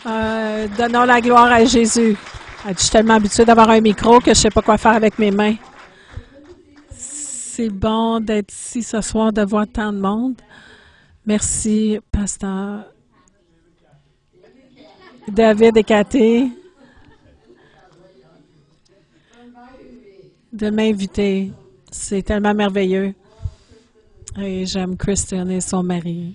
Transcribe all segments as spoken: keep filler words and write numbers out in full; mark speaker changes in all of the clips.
Speaker 1: Euh, donnons la gloire à Jésus. Je suis tellement habituée d'avoir un micro que je ne sais pas quoi faire avec mes mains. C'est bon d'être ici ce soir, de voir tant de monde. Merci, pasteur David et Cathy, de m'inviter. C'est tellement merveilleux. Et j'aime Christian et son mari.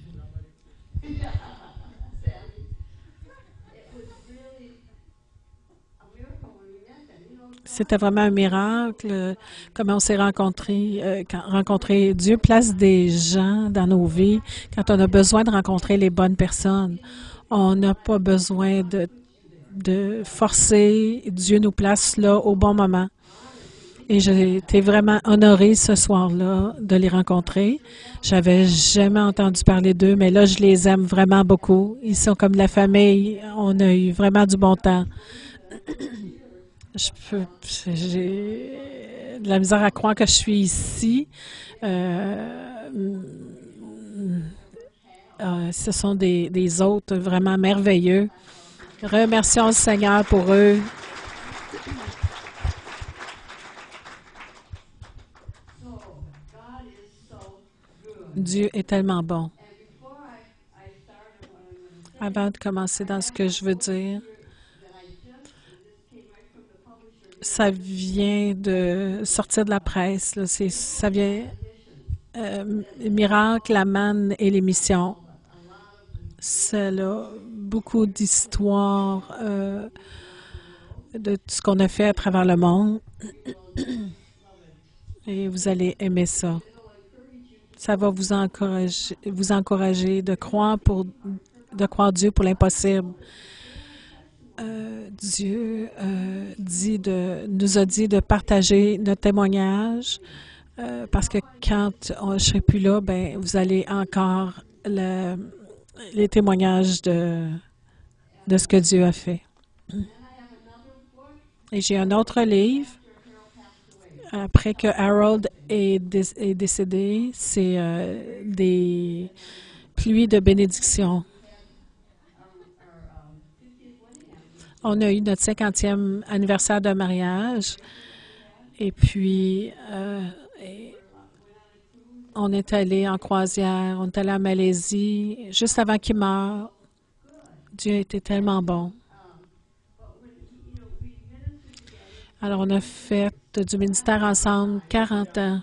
Speaker 1: C'était vraiment un miracle, comment on s'est rencontrés, euh, quand, rencontré. Dieu place des gens dans nos vies quand on a besoin de rencontrer les bonnes personnes. On n'a pas besoin de, de forcer. Dieu nous place là au bon moment. Et j'ai été vraiment honorée ce soir-là de les rencontrer. J'avais jamais entendu parler d'eux, mais là, je les aime vraiment beaucoup. Ils sont comme la famille. On a eu vraiment du bon temps. Je peux, j'ai de la misère à croire que je suis ici. Euh, euh, ce sont des, des hôtes vraiment merveilleux. Remercions le Seigneur pour eux. Dieu est tellement bon. Avant de commencer dans ce que je veux dire, ça vient de sortir de la presse. Là. C'est, ça vient euh, Miracle, la manne et l'émission. C'est là beaucoup d'histoires euh, de tout ce qu'on a fait à travers le monde. Et vous allez aimer ça. Ça va vous encourager, vous encourager de croire pour, de croire Dieu pour l'impossible. Euh, Dieu euh, dit de, nous a dit de partager notre témoignage euh, parce que quand on, je ne serai plus là, ben, vous allez encore le, les témoignages de, de ce que Dieu a fait. Et j'ai un autre livre. Après que Harold est, dé est décédé, c'est euh, des pluies de bénédiction. On a eu notre cinquantième anniversaire de mariage et puis euh, et on est allé en croisière, on est allé en Malaisie juste avant qu'il meure. Dieu était tellement bon. Alors, on a fait du ministère ensemble quarante ans.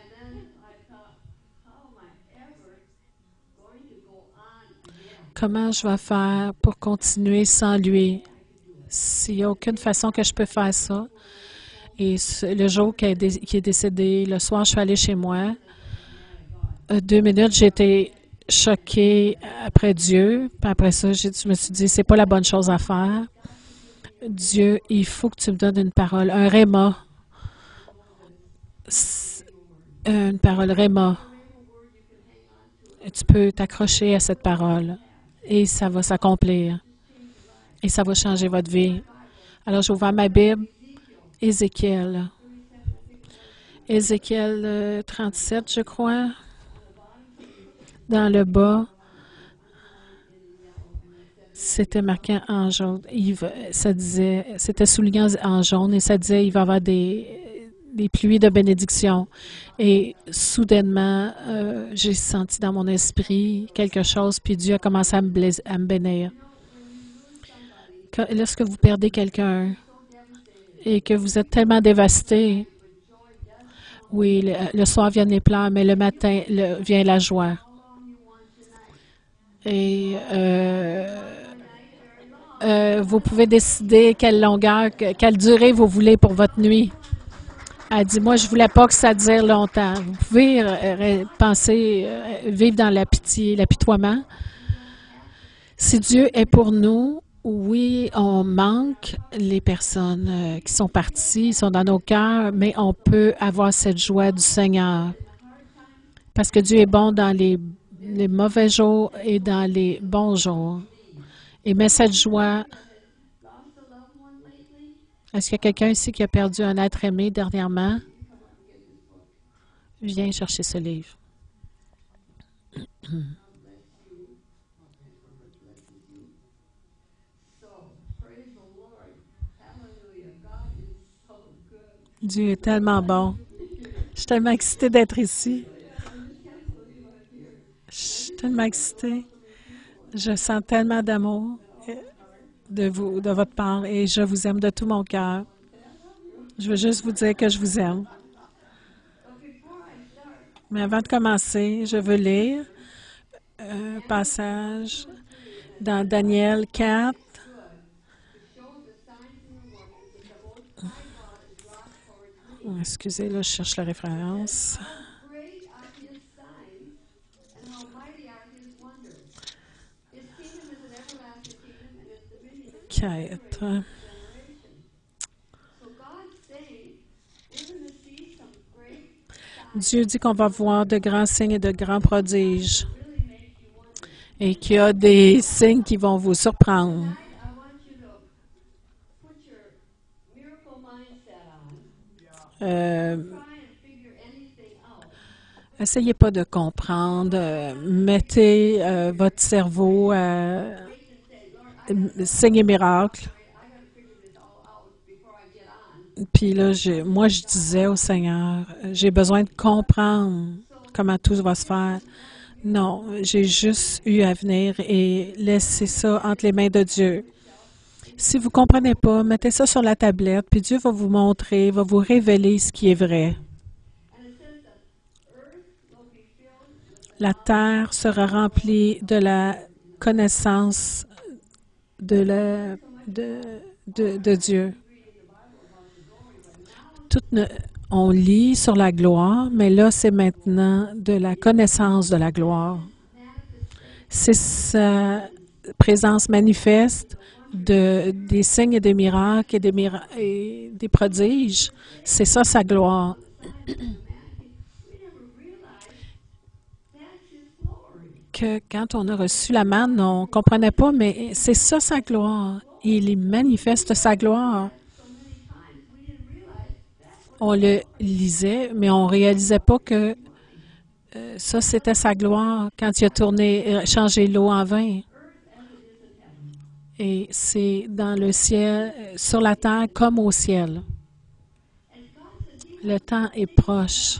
Speaker 1: Comment je vais faire pour continuer sans lui? S'il n'y a aucune façon que je peux faire ça. Et le jour qu'il est décédé, le soir, je suis allée chez moi. Deux minutes, j'ai été choquée après Dieu. Puis après ça, je me suis dit, c'est pas la bonne chose à faire. Dieu, il faut que tu me donnes une parole, un réma. Une parole réma. Tu peux t'accrocher à cette parole et ça va s'accomplir. Et ça va changer votre vie. Alors, j'ai ouvert ma Bible, Ézéchiel. Ézéchiel euh, trente-sept, je crois. Dans le bas, c'était marqué en jaune. Il, ça disait, c'était souligné en jaune et ça disait il va y avoir des, des pluies de bénédiction. Et soudainement, euh, j'ai senti dans mon esprit quelque chose, puis Dieu a commencé à me, blaiser, à me bénir. Lorsque vous perdez quelqu'un et que vous êtes tellement dévasté, oui, le, le soir viennent les pleurs, mais le matin le, vient la joie. Et euh, euh, vous pouvez décider quelle longueur, quelle durée vous voulez pour votre nuit. Elle dit, moi, je ne voulais pas que ça dure longtemps. Vous pouvez euh, penser, euh, vivre dans la pitié, l'apitoiement. Si Dieu est pour nous, oui, on manque les personnes euh, qui sont parties, sont dans nos cœurs, mais on peut avoir cette joie du Seigneur. Parce que Dieu est bon dans les, les mauvais jours et dans les bons jours. Et met cette joie. Est-ce qu'il y a quelqu'un ici qui a perdu un être aimé dernièrement? Viens chercher ce livre. Dieu est tellement bon. Je suis tellement excitée d'être ici. Je suis tellement excitée. Je sens tellement d'amour de vous, de votre part, et je vous aime de tout mon cœur. Je veux juste vous dire que je vous aime. Mais avant de commencer, je veux lire un passage dans Daniel quatre. Excusez, là, je cherche la référence. quatre. Dieu dit qu'on va voir de grands signes et de grands prodiges et qu'il y a des signes qui vont vous surprendre. Euh, essayez pas de comprendre. Euh, mettez euh, votre cerveau à signes et miracles. Puis là, je, moi, je disais au Seigneur, j'ai besoin de comprendre comment tout va se faire. Non, j'ai juste eu à venir et laisser ça entre les mains de Dieu. Si vous ne comprenez pas, mettez ça sur la tablette, puis Dieu va vous montrer, va vous révéler ce qui est vrai. La terre sera remplie de la connaissance de, la, de, de, de Dieu. Tout ne, on lit sur la gloire, mais là, c'est maintenant de la connaissance de la gloire. C'est sa présence manifeste de, des signes et des miracles et des, mira et des prodiges. C'est ça, sa gloire. Que quand on a reçu la manne, on ne comprenait pas, mais c'est ça, sa gloire. Il y manifeste sa gloire. On le lisait, mais on ne réalisait pas que euh, ça, c'était sa gloire quand il a tourné, changé l'eau en vin. Et c'est dans le ciel, sur la terre comme au ciel. Le temps est proche.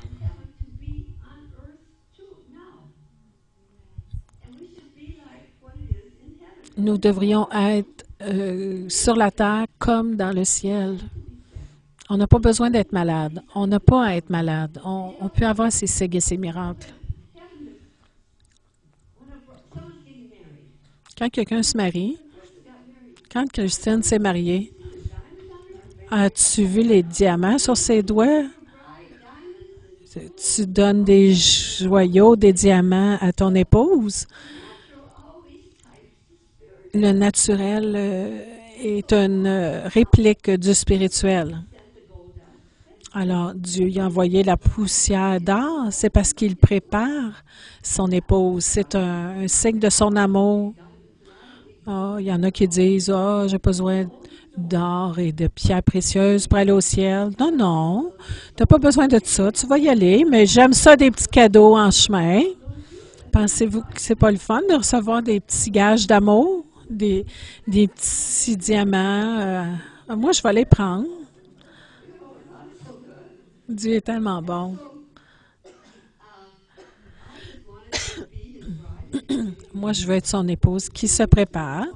Speaker 1: Nous devrions être euh, sur la terre comme dans le ciel. On n'a pas besoin d'être malade. On n'a pas à être malade. On, on peut avoir ces signes et ces miracles. Quand quelqu'un se marie, quand Christine s'est mariée, as-tu vu les diamants sur ses doigts? Tu donnes des joyaux, des diamants à ton épouse. Le naturel euh, est une réplique du spirituel. Alors, Dieu y a envoyé la poussière d'or, c'est parce qu'il prépare son épouse. C'est un, un signe de son amour. Oh, il y en a qui disent, « Ah, oh, j'ai pas besoin d'or et de pierres précieuses pour aller au ciel. » Non, non, tu n'as pas besoin de ça. Tu vas y aller, mais j'aime ça des petits cadeaux en chemin. Pensez-vous que c'est pas le fun de recevoir des petits gages d'amour, des, des petits diamants? Euh, moi, je vais les prendre. Dieu est tellement bon. Moi, je veux être son épouse qui se prépare.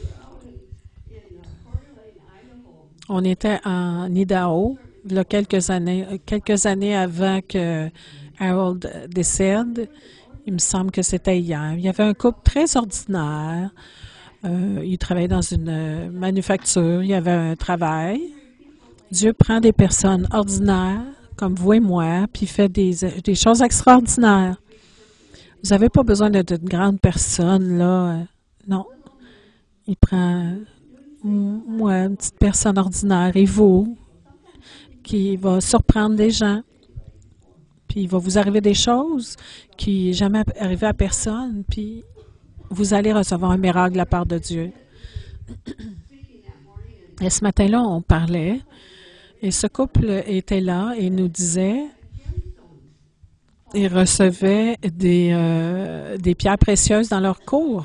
Speaker 1: On était en Idaho, il y a quelques années, quelques années avant que Harold décède. Il me semble que c'était hier. Il y avait un couple très ordinaire. Euh, il travaillait dans une manufacture. Il y avait un travail. Dieu prend des personnes ordinaires, comme vous et moi, puis il fait des, des choses extraordinaires. Vous n'avez pas besoin d'être une grande personne, là. Non. Il prend, moi, une petite personne ordinaire, et vous, qui va surprendre des gens. Puis il va vous arriver des choses qui n'est jamais arrivé à personne, puis vous allez recevoir un miracle de la part de Dieu. Et ce matin-là, on parlait, et ce couple était là et nous disait, ils recevaient des, euh, des pierres précieuses dans leur cour,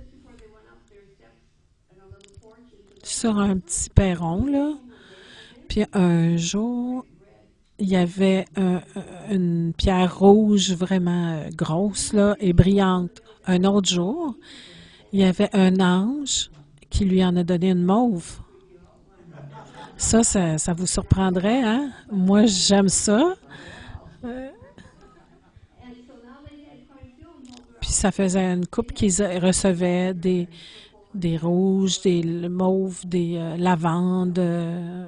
Speaker 1: sur un petit perron, là. Puis un jour, il y avait un- une pierre rouge vraiment euh, grosse là, et brillante. Un autre jour, il y avait un ange qui lui en a donné une mauve. Ça, ça, ça vous surprendrait, hein? Moi, j'aime ça. Euh, Puis ça faisait une couple qui recevait des, des rouges, des mauves, des euh, lavandes, euh,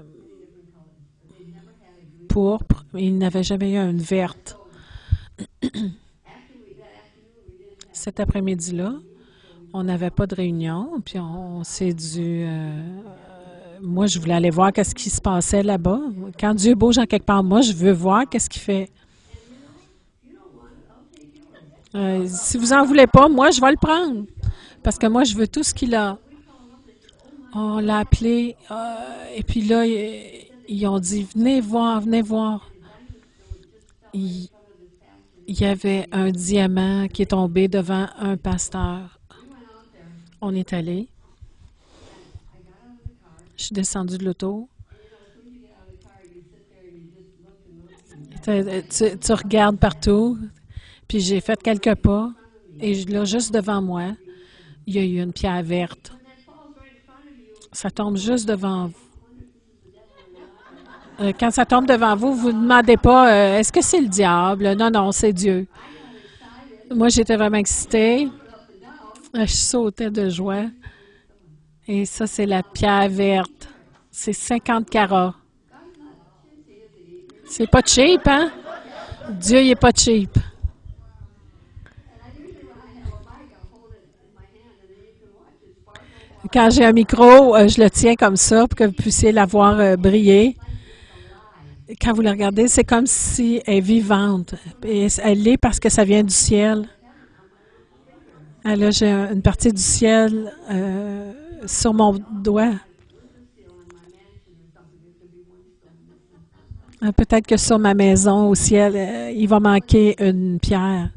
Speaker 1: pourpres. Il n'avait jamais eu une verte. Cet après-midi-là, on n'avait pas de réunion, puis on, on s'est dû... euh, moi, je voulais aller voir qu'est-ce qui se passait là-bas. Quand Dieu bouge en quelque part, moi, je veux voir qu'est-ce qu'il fait. Euh, si vous en voulez pas, moi, je vais le prendre. Parce que moi, je veux tout ce qu'il a. On l'a appelé, euh, et puis là, ils, ils ont dit, venez voir, venez voir. Il, il y avait un diamant qui est tombé devant un pasteur. On est allé. Je suis descendue de l'auto. Tu, tu regardes partout. Puis j'ai fait quelques pas. Et là, juste devant moi, il y a eu une pierre verte. Ça tombe juste devant vous. Euh, quand ça tombe devant vous, vous ne demandez pas euh, est-ce que c'est le diable? Non, non, c'est Dieu. Moi, j'étais vraiment excitée. Je sautais de joie. Et ça, c'est la pierre verte. C'est cinquante carats. C'est pas cheap, hein? Dieu, il n'est pas cheap. Quand j'ai un micro, euh, je le tiens comme ça pour que vous puissiez la voir euh, briller. Quand vous la regardez, c'est comme si elle est vivante. Et elle l'est parce que ça vient du ciel. Ah, là, j'ai une partie du ciel euh, sur mon doigt. Euh, Peut-être que sur ma maison au ciel, euh, il va manquer une pierre.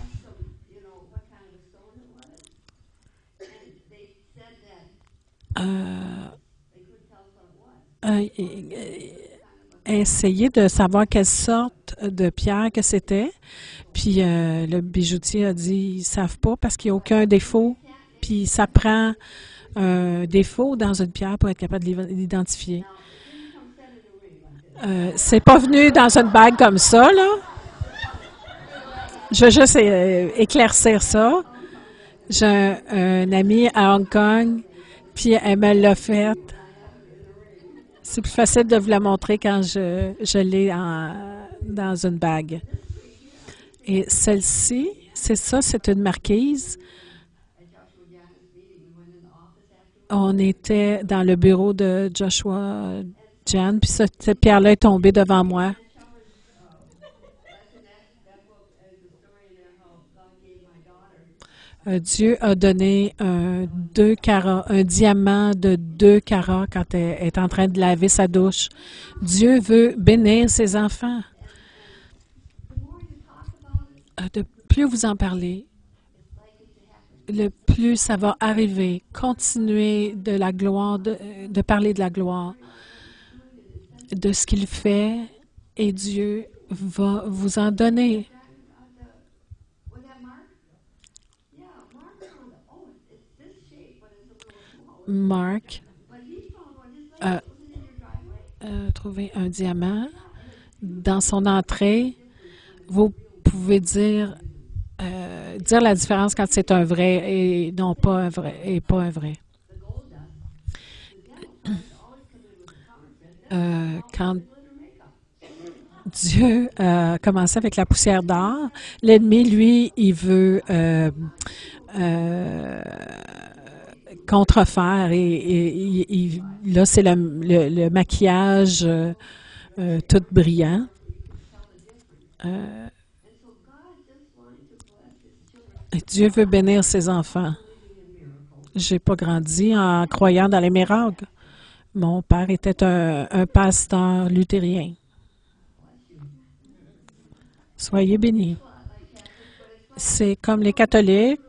Speaker 1: Euh, euh, essayer de savoir quelle sorte de pierre que c'était. Puis euh, le bijoutier a dit, ils ne savent pas parce qu'il n'y a aucun défaut. Puis ça prend un défaut dans une pierre pour être capable de l'identifier. Euh, c'est pas venu dans une bague comme ça, là. Je veux juste euh, éclaircir ça. J'ai un, un ami à Hong Kong, puis elle me l'a fait. C'est plus facile de vous la montrer quand je, je l'ai en- dans une bague. Et celle-ci, c'est ça, c'est une marquise. On était dans le bureau de Joshua Jan, puis cette, cette pierre-là est tombée devant moi. Euh, Dieu a donné un, deux carats, un diamant de deux carats quand elle est en train de laver sa douche. Dieu veut bénir ses enfants. Euh, De plus vous en parlez, le plus ça va arriver. Continuez de la gloire, de, de parler de la gloire, de ce qu'il fait, et Dieu va vous en donner. Mark a, a trouvé un diamant dans son entrée. Vous pouvez dire euh, dire la différence quand c'est un vrai et non pas un vrai et pas un vrai. Euh, quand Dieu a commencé avec la poussière d'or, l'ennemi, lui, il veut euh, euh, contrefaire et, et, et, et là, c'est le, le, le maquillage euh, euh, tout brillant. Euh, Dieu veut bénir ses enfants. J'ai pas grandi en croyant dans les miracles. Mon père était un, un pasteur luthérien. Soyez bénis. C'est comme les catholiques.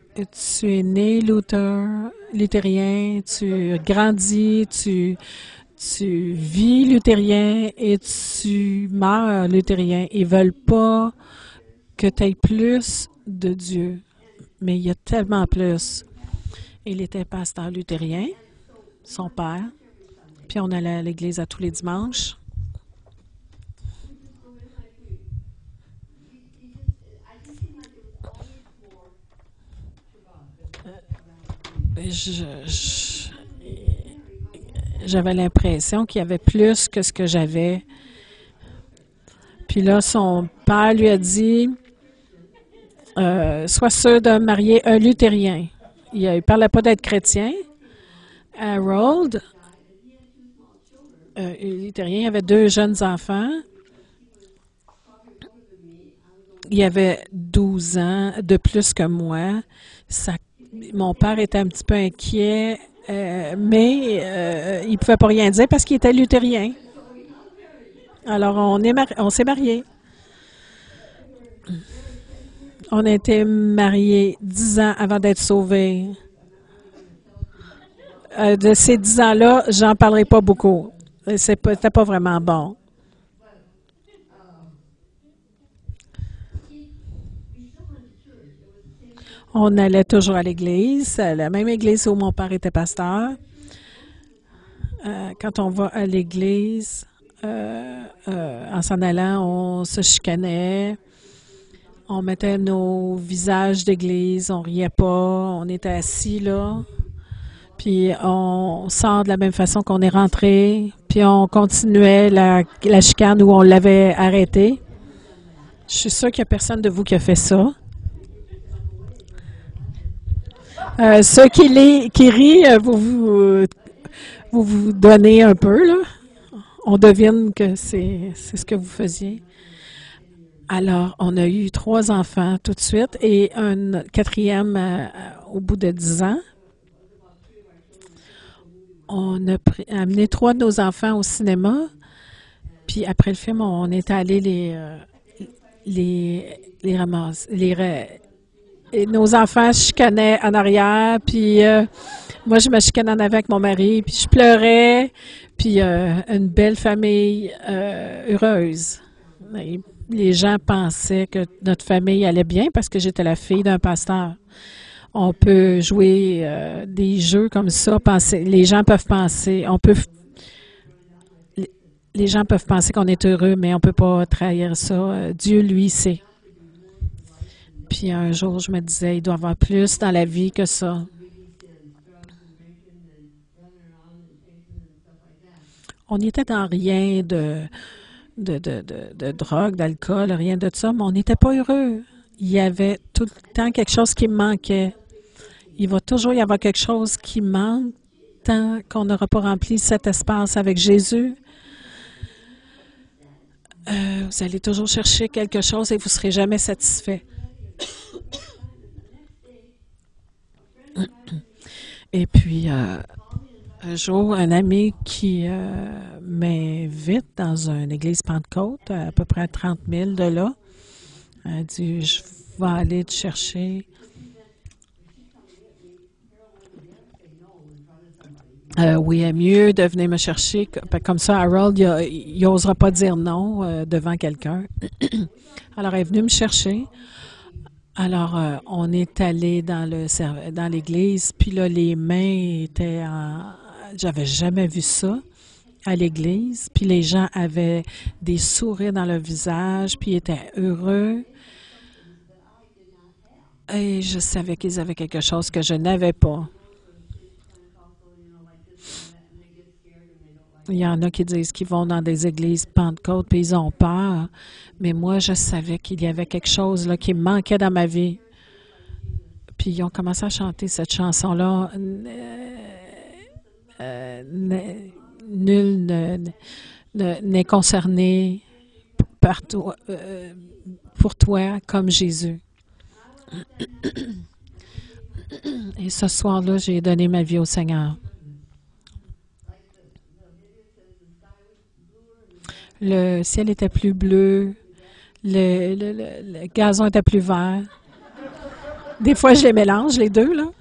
Speaker 1: Tu es né Luther, luthérien, tu grandis, tu Tu vis luthérien et tu meurs luthérien. Ils veulent pas que tu aies plus de Dieu. Mais il y a tellement plus. Il était pasteur luthérien, son père. Puis on allait à l'église à tous les dimanches. Je, je, j'avais l'impression qu'il y avait plus que ce que j'avais. Puis là, son père lui a dit euh, sois sûr de marier un luthérien. Il ne parlait pas d'être chrétien. Harold, euh, luthérien, il avait deux jeunes enfants. Il avait douze ans de plus que moi. Ça, mon père était un petit peu inquiet, euh, mais euh, il ne pouvait pas rien dire parce qu'il était luthérien. Alors, on est mari- on s'est mariés. On a été mariés dix ans avant d'être sauvés. Euh, de ces dix ans-là, j'en parlerai pas beaucoup. C'était pas vraiment bon. On allait toujours à l'église, à la même église où mon père était pasteur. Euh, quand on va à l'église, euh, euh, en s'en allant, on se chicanait. On mettait nos visages d'église, on riait pas, on était assis là. Puis on sort de la même façon qu'on est rentré. Puis on continuait la, la chicane où on l'avait arrêté. Je suis sûre qu'il n'y a personne de vous qui a fait ça. Euh, ceux qui, li- qui rient, euh, vous vous, vous vous donnez un peu, là. On devine que c'est c'est ce que vous faisiez. Alors, on a eu trois enfants tout de suite et un quatrième euh, au bout de dix ans. On a pris- amené trois de nos enfants au cinéma. Puis après le film, on est allé les, euh, les, les ramasser. Les, ra- et nos enfants se chicanaient en arrière. Puis euh, moi, je me chicanais en avant avec mon mari. Puis je pleurais. Puis euh, une belle famille euh, heureuse. Et les gens pensaient que notre famille allait bien parce que j'étais la fille d'un pasteur. On peut jouer euh, des jeux comme ça. Penser, les gens peuvent penser, on peut, les gens peuvent penser qu'on est heureux, mais on peut pas trahir ça. Euh, Dieu, lui, sait. Puis un jour, je me disais, il doit y avoir plus dans la vie que ça. On n'était dans rien de, de, de, de, de drogue, d'alcool, rien de ça, mais on n'était pas heureux. Il y avait tout le temps quelque chose qui me manquait. Il va toujours y avoir quelque chose qui manque tant qu'on n'aura pas rempli cet espace avec Jésus. Euh, vous allez toujours chercher quelque chose et vous ne serez jamais satisfait. Et puis, euh, un jour, un ami qui euh, m'invite dans une église Pentecôte, à peu près à trente mille de là, a dit, je vais aller te chercher. Euh, oui, est mieux de venir me chercher. Comme ça, Harold, il n'osera pas dire non euh, devant quelqu'un. Alors, elle est venue me chercher. Alors, euh, on est allé dans le dans l'église, puis là, les mains étaient en... J'avais jamais vu ça à l'église. Puis les gens avaient des sourires dans leur visage, puis ils étaient heureux. Et je savais qu'ils avaient quelque chose que je n'avais pas. Il y en a qui disent qu'ils vont dans des églises Pentecôte puis ils ont peur. Mais moi, je savais qu'il y avait quelque chose là, qui me manquait dans ma vie. Puis ils ont commencé à chanter cette chanson-là. Euh, nul n'est concerné par toi, euh, pour toi comme Jésus. Et ce soir-là, j'ai donné ma vie au Seigneur. Le ciel était plus bleu, le, le, le, le gazon était plus vert. Des fois, je les mélange, les deux, là.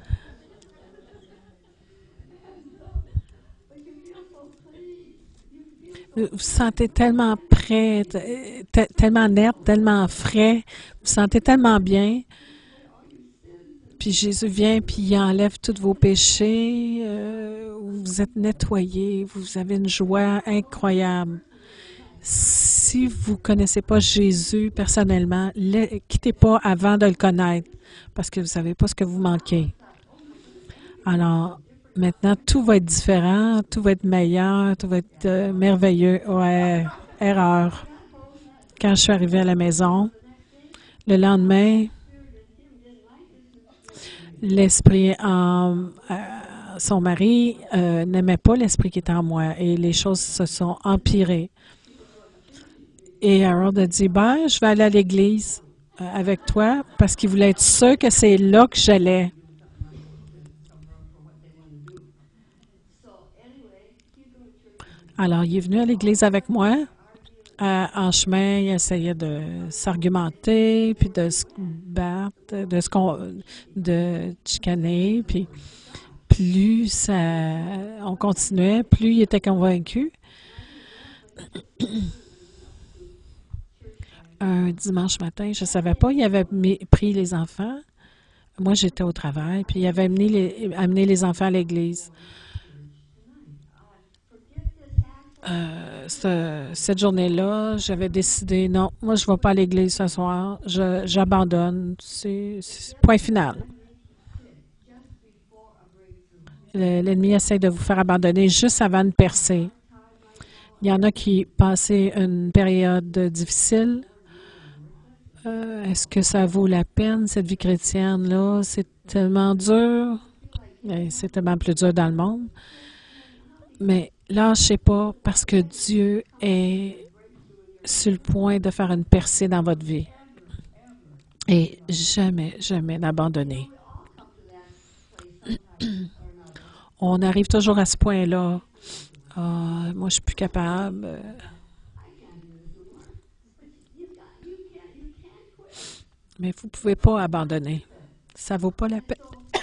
Speaker 1: vous vous sentez tellement prêt, te- tellement net, tellement frais, vous vous sentez tellement bien. Puis Jésus vient, puis il enlève tous vos péchés, euh, vous êtes nettoyés, vous avez une joie incroyable. Si vous ne connaissez pas Jésus personnellement, ne quittez pas avant de le connaître, parce que vous ne savez pas ce que vous manquez. Alors, maintenant, tout va être différent, tout va être meilleur, tout va être euh, merveilleux. Ouais, erreur. Quand je suis arrivée à la maison, le lendemain, l'esprit en euh, son mari euh, n'aimait pas l'esprit qui était en moi et les choses se sont empirées. Et Harold a dit, ben, je vais aller à l'église euh, avec toi parce qu'il voulait être sûr que c'est là que j'allais. Alors, il est venu à l'église avec moi. Euh, en chemin, il essayait de s'argumenter, puis de se battre, de se con- de chicaner, puis plus ça, on continuait, plus il était convaincu. Un dimanche matin, je ne savais pas, il avait mis- pris les enfants. Moi, j'étais au travail, puis il avait amené les, amené les enfants à l'église. Euh, ce- cette journée-là, j'avais décidé, non, moi, je ne vais pas à l'église ce soir, je- j'abandonne. C'est c'est point final. Le- L'ennemi essaie de vous faire abandonner juste avant une percée. Il y en a qui passaient une période difficile. Euh, Est-ce que ça vaut la peine, cette vie chrétienne-là? C'est tellement dur. Et c'est tellement plus dur dans le monde. Mais lâchez pas parce que Dieu est sur le point de faire une percée dans votre vie. Et jamais, jamais n'abandonner. On arrive toujours à ce point-là. Ah, moi, je suis plus capable. Euh, Mais vous ne pouvez pas abandonner. Ça ne vaut pas la peine.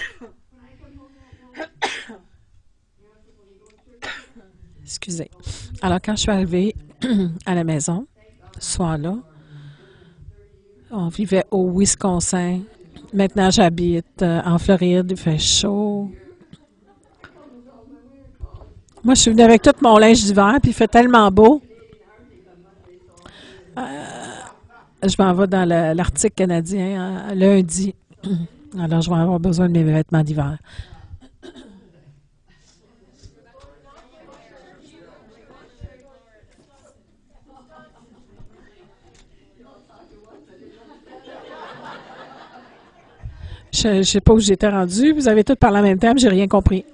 Speaker 1: Excusez. Alors, quand je suis arrivée à la maison, ce soir-là, on vivait au Wisconsin. Maintenant, j'habite euh, en Floride. Il fait chaud. Moi, je suis venue avec tout mon linge d'hiver, puis il fait tellement beau. Je m'en vais dans le- l'Arctique canadien euh, lundi. Alors, je vais avoir besoin de mes vêtements d'hiver. Je ne sais pas où j'étais rendue. Vous avez tout parlé en même temps, mais j'ai rien compris.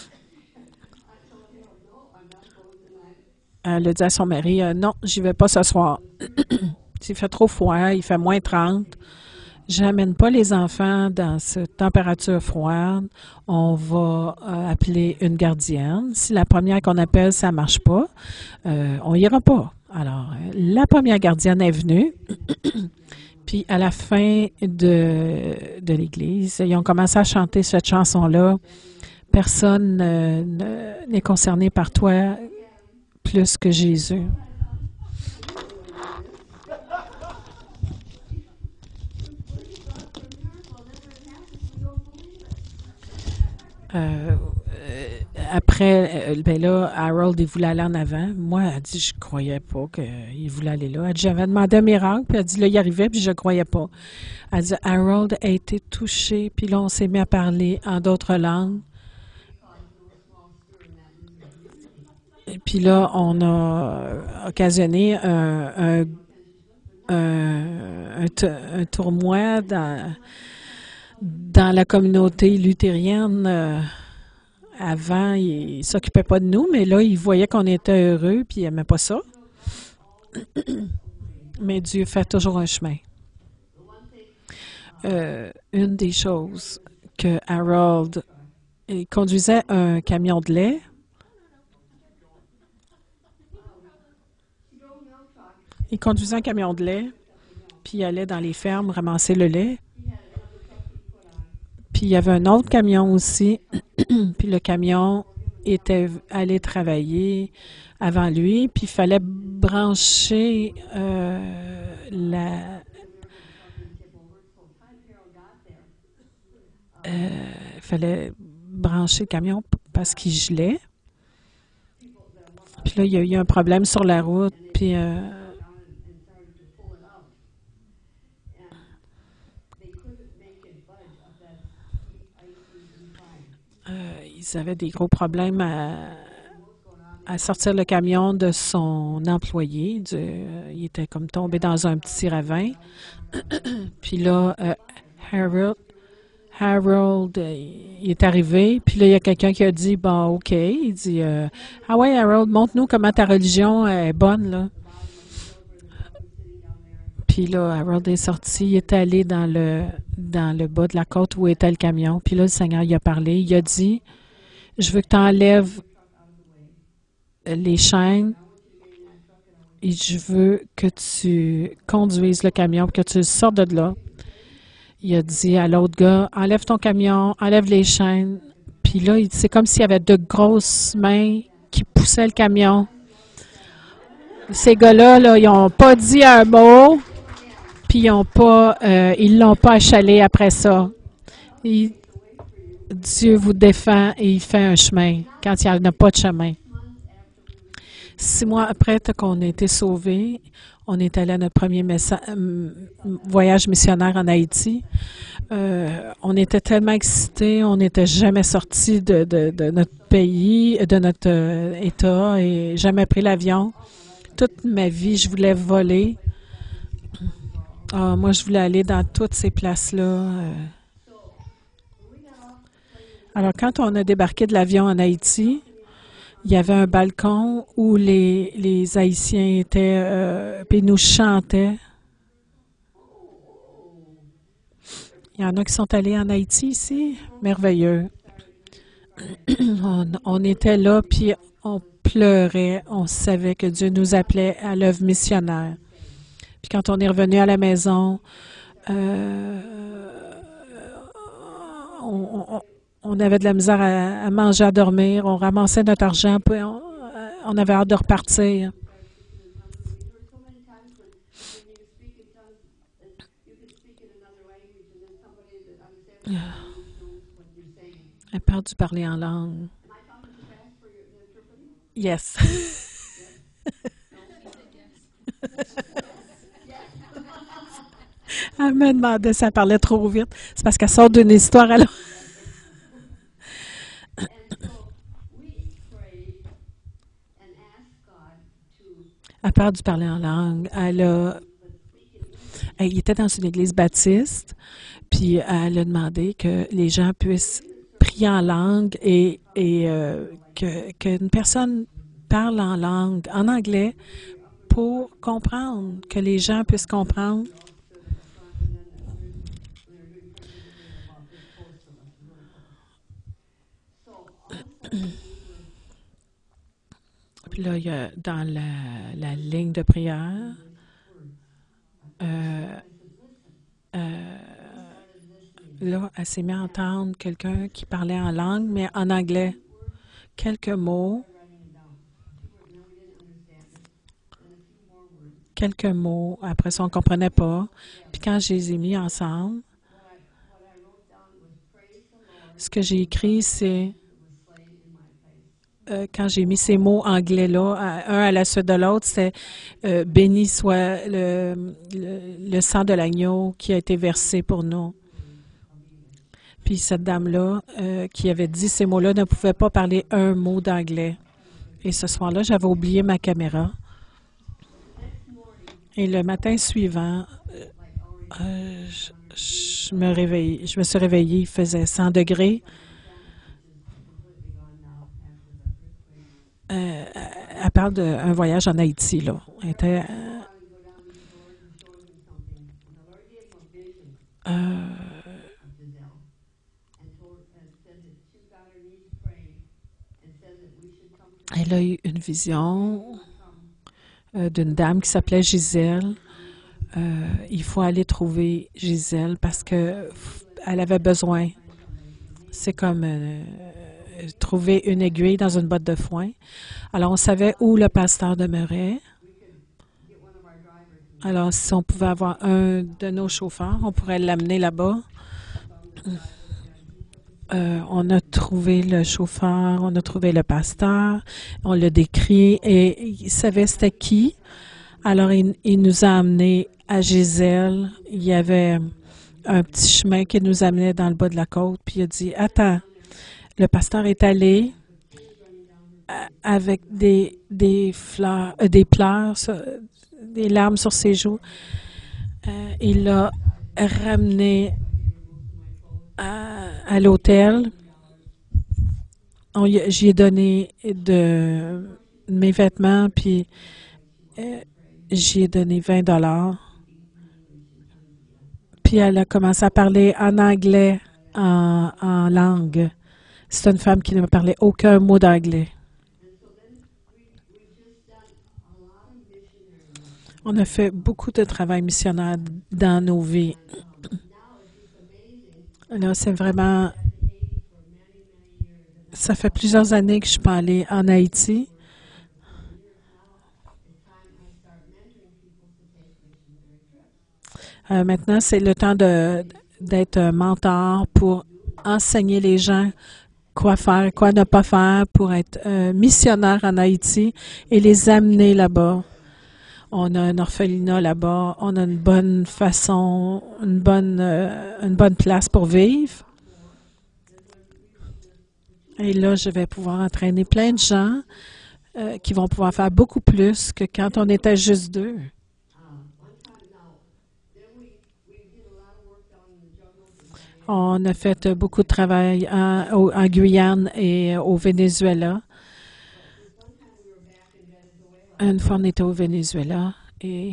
Speaker 1: Elle a dit à son mari, euh, non, j'y vais pas ce soir. Il fait trop froid, il fait moins trente. J'amène pas les enfants dans cette température froide. On va euh, appeler une gardienne. Si la première qu'on appelle, ça marche pas, euh, on ira pas. Alors, euh, la première gardienne est venue. Puis à la fin de, de l'église, ils ont commencé à chanter cette chanson-là. Personne euh, ne- n'est concerné par toi plus que Jésus. Euh, euh, après, euh, ben là, Harold, il voulait aller en avant. Moi, elle a dit, je croyais pas qu'il voulait aller là. Elle dit, j'avais demandé un miracle, puis elle a dit, là, il arrivait, puis je croyais pas. Elle dit, Harold a été touché, puis là, on s'est mis à parler en d'autres langues. Et puis là, on a occasionné un, un, un, un t- un tournoi dans, dans la communauté luthérienne. euh, Avant, il ne s'occupait pas de nous, mais là, il voyait qu'on était heureux, puis il n'aimait pas ça. Mais Dieu fait toujours un chemin. Euh, une des choses que Harold, il conduisait un camion de lait. Il conduisait un camion de lait, puis il allait dans les fermes ramasser le lait. Puis il y avait un autre camion aussi, puis le camion, étaient allés travailler avant lui, puis il fallait brancher euh, la... Euh, il fallait brancher le camion parce qu'il gelait. Puis là, il y a eu un problème sur la route, puis euh, euh, ils avaient des gros problèmes à, à sortir le camion de son employé. Du, euh, il était comme tombé dans un petit ravin. Puis là, euh, Harold, Harold, euh, il est arrivé. Puis là, il y a quelqu'un qui a dit, bon, OK. Il dit, euh, ah ouais, Harold, montre-nous comment ta religion est bonne, là. Puis là, Harold est sorti, il est allé dans le, dans le bas de la côte où était le camion. Puis là, le Seigneur, il a parlé. Il a dit, je veux que tu enlèves les chaînes et je veux que tu conduises le camion, que tu sortes de là. Il a dit à l'autre gars, enlève ton camion, enlève les chaînes. Puis là, c'est comme s'il y avait de grosses mains qui poussaient le camion. Ces gars-là, là, ils n'ont pas dit un mot, puis ils ont pas, euh, ils l'ont pas achalé après ça. Il, Dieu vous défend et il fait un chemin quand il n'y en a pas de chemin. Six mois après qu'on a été sauvés, on est allé à notre premier voyage missionnaire en Haïti. Euh, on était tellement excités, on n'était jamais sortis de, de, de notre pays, de notre euh, État et jamais pris l'avion. Toute ma vie, je voulais voler. Ah, moi, je voulais aller dans toutes ces places-là. Euh. Alors, quand on a débarqué de l'avion en Haïti, il y avait un balcon où les, les Haïtiens étaient, euh, puis nous chantaient. Il y en a qui sont allés en Haïti ici. Merveilleux. on, on était là, puis on pleurait. On savait que Dieu nous appelait à l'œuvre missionnaire. Puis quand on est revenu à la maison, euh, on, on, on avait de la misère à, à manger, à dormir. On ramassait notre argent, puis on, on avait hâte de repartir. Elle parle du parler en langue. Yes. Elle me demandait si elle parlait trop vite. C'est parce qu'elle sort d'une histoire alors. Elle parle du parler en langue. Elle a, elle était dans une église baptiste, puis elle a demandé que les gens puissent prier en langue et, et euh, que, qu'une personne parle en langue, en anglais, pour comprendre, que les gens puissent comprendre. Puis là, il y a dans la, la ligne de prière, euh, euh, là, elle s'est mise à entendre quelqu'un qui parlait en langue, mais en anglais. Quelques mots. Quelques mots. Après ça, on ne comprenait pas. Puis quand je les ai mis ensemble, ce que j'ai écrit, c'est euh, quand j'ai mis ces mots anglais-là, un à la suite de l'autre, c'est euh, « Béni soit le, le, le sang de l'agneau qui a été versé pour nous ». Puis cette dame-là, euh, qui avait dit ces mots-là, ne pouvait pas parler un mot d'anglais. Et ce soir-là, j'avais oublié ma caméra. Et le matin suivant, euh, je, je, me réveille, je me suis réveillée, il faisait cent degrés. Euh, elle parle d'un voyage en Haïti, là. Elle était... Euh, euh, elle a eu une vision euh, d'une dame qui s'appelait Gisèle. Euh, il faut aller trouver Gisèle parce que elle avait besoin. C'est comme euh, trouver une aiguille dans une botte de foin. Alors, on savait où le pasteur demeurait. Alors, si on pouvait avoir un de nos chauffeurs, on pourrait l'amener là-bas. Euh, on a trouvé le chauffeur, on a trouvé le pasteur, on l'a décrit et il savait c'était qui. Alors, il, il nous a amenés à Gisèle. Il y avait un petit chemin qui nous amenait dans le bas de la côte. Puis il a dit, attends, le pasteur est allé avec des, des fleurs, euh, des pleurs, des larmes sur ses joues. Euh, il l'a ramené à, à l'hôtel. J'y ai donné de mes vêtements, puis euh, j'y ai donné vingt dollars. Puis elle a commencé à parler en anglais, en, en langue. C'est une femme qui ne me parlait aucun mot d'anglais. On a fait beaucoup de travail missionnaire dans nos vies. Là, c'est vraiment... Ça fait plusieurs années que je suis pas allée en Haïti. Euh, maintenant, c'est le temps de, d'être un mentor pour enseigner les gens quoi faire et quoi ne pas faire pour être euh, missionnaire en Haïti et les amener là-bas. On a un orphelinat là-bas, on a une bonne façon, une bonne, euh, une bonne place pour vivre. Et là, je vais pouvoir entraîner plein de gens euh, qui vont pouvoir faire beaucoup plus que quand on était juste deux. On a fait beaucoup de travail en, au, en Guyane et au Venezuela. Une fois, on était au Venezuela et,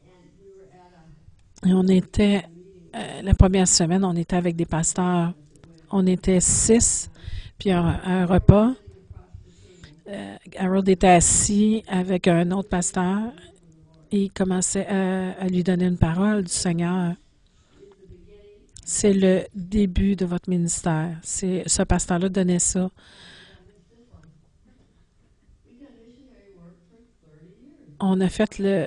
Speaker 1: et on était, euh, la première semaine, on était avec des pasteurs. On était six, puis un, un repas. Euh, Harold était assis avec un autre pasteur et il commençait à, à lui donner une parole du Seigneur. C'est le début de votre ministère. C'est, ce pasteur-là donnait ça. On a fait le...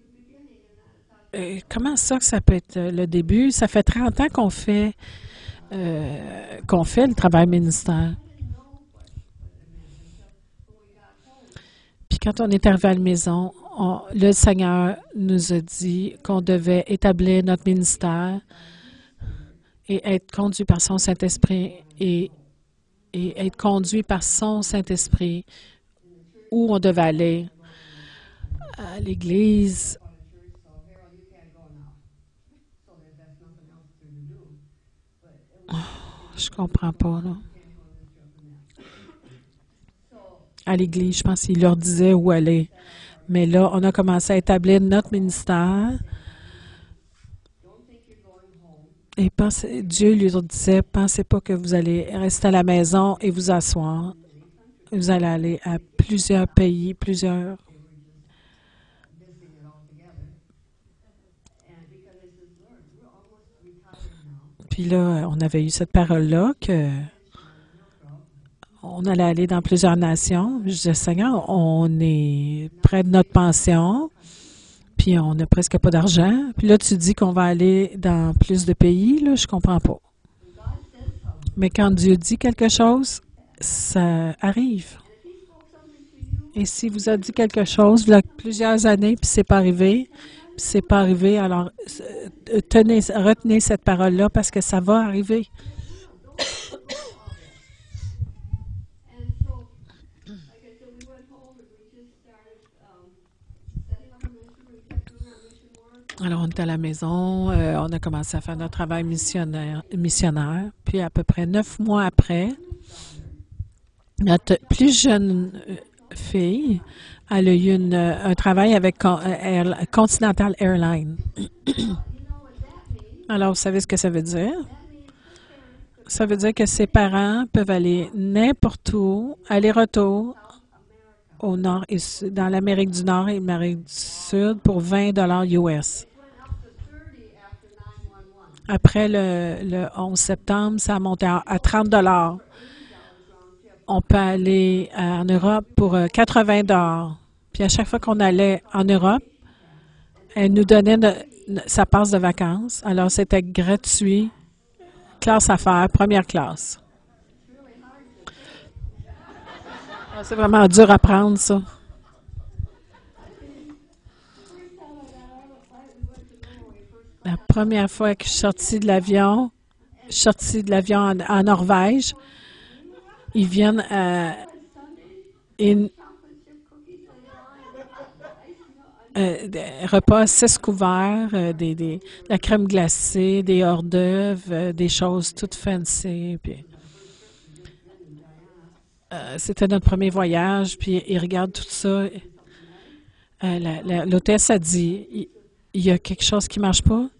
Speaker 1: Euh, comment ça que ça peut être le début? Ça fait trente ans qu'on fait, euh, qu'on fait le travail ministère. Puis quand on est arrivé à la maison, on, le Seigneur nous a dit qu'on devait établir notre ministère et être conduit par son Saint-Esprit et, et être conduit par son Saint-Esprit où on devait aller à l'Église. Oh, je comprends pas, là. À l'Église, je pense qu'il leur disait où aller. Mais là, on a commencé à établir notre ministère. Et pensez, Dieu lui disait, pensez pas que vous allez rester à la maison et vous asseoir. Vous allez aller à plusieurs pays, plusieurs. Puis là, on avait eu cette parole-là que on allait aller dans plusieurs nations. Je disais, Seigneur, on est près de notre pension, puis on n'a presque pas d'argent. Puis là, tu dis qu'on va aller dans plus de pays, là, je comprends pas. Mais quand Dieu dit quelque chose, ça arrive. Et s'il vous a dit quelque chose, il y a plusieurs années, puis c'est pas arrivé, puis c'est pas arrivé, alors tenez, retenez cette parole-là parce que ça va arriver. Alors, on était à la maison, euh, on a commencé à faire notre travail missionnaire, missionnaire. Puis, à peu près neuf mois après, notre plus jeune fille, elle a eu une, un travail avec Continental Airlines. Alors, vous savez ce que ça veut dire? Ça veut dire que ses parents peuvent aller n'importe où, aller-retour, au nord et dans l'Amérique du Nord et l'Amérique du Sud pour vingt dollars U S. Après le, le onze septembre, ça a monté à, à trente dollars. on peut aller en Europe pour euh, quatre-vingts dollars. Puis à chaque fois qu'on allait en Europe, elle nous donnait de, de, sa passe de vacances. Alors, c'était gratuit. Classe affaires, première classe. Ah, c'est vraiment dur à prendre, ça. La première fois que je suis sortie de l'avion, je suis sortie de l'avion en, en Norvège, ils viennent à une, euh, des repas six couverts, euh, des, des, de la crème glacée, des hors d'œuvre, euh, des choses toutes fancy. Puis, euh, c'était notre premier voyage, puis ils regardent tout ça. Euh, la- la- L'hôtesse a dit, il, il y a quelque chose qui ne marche pas.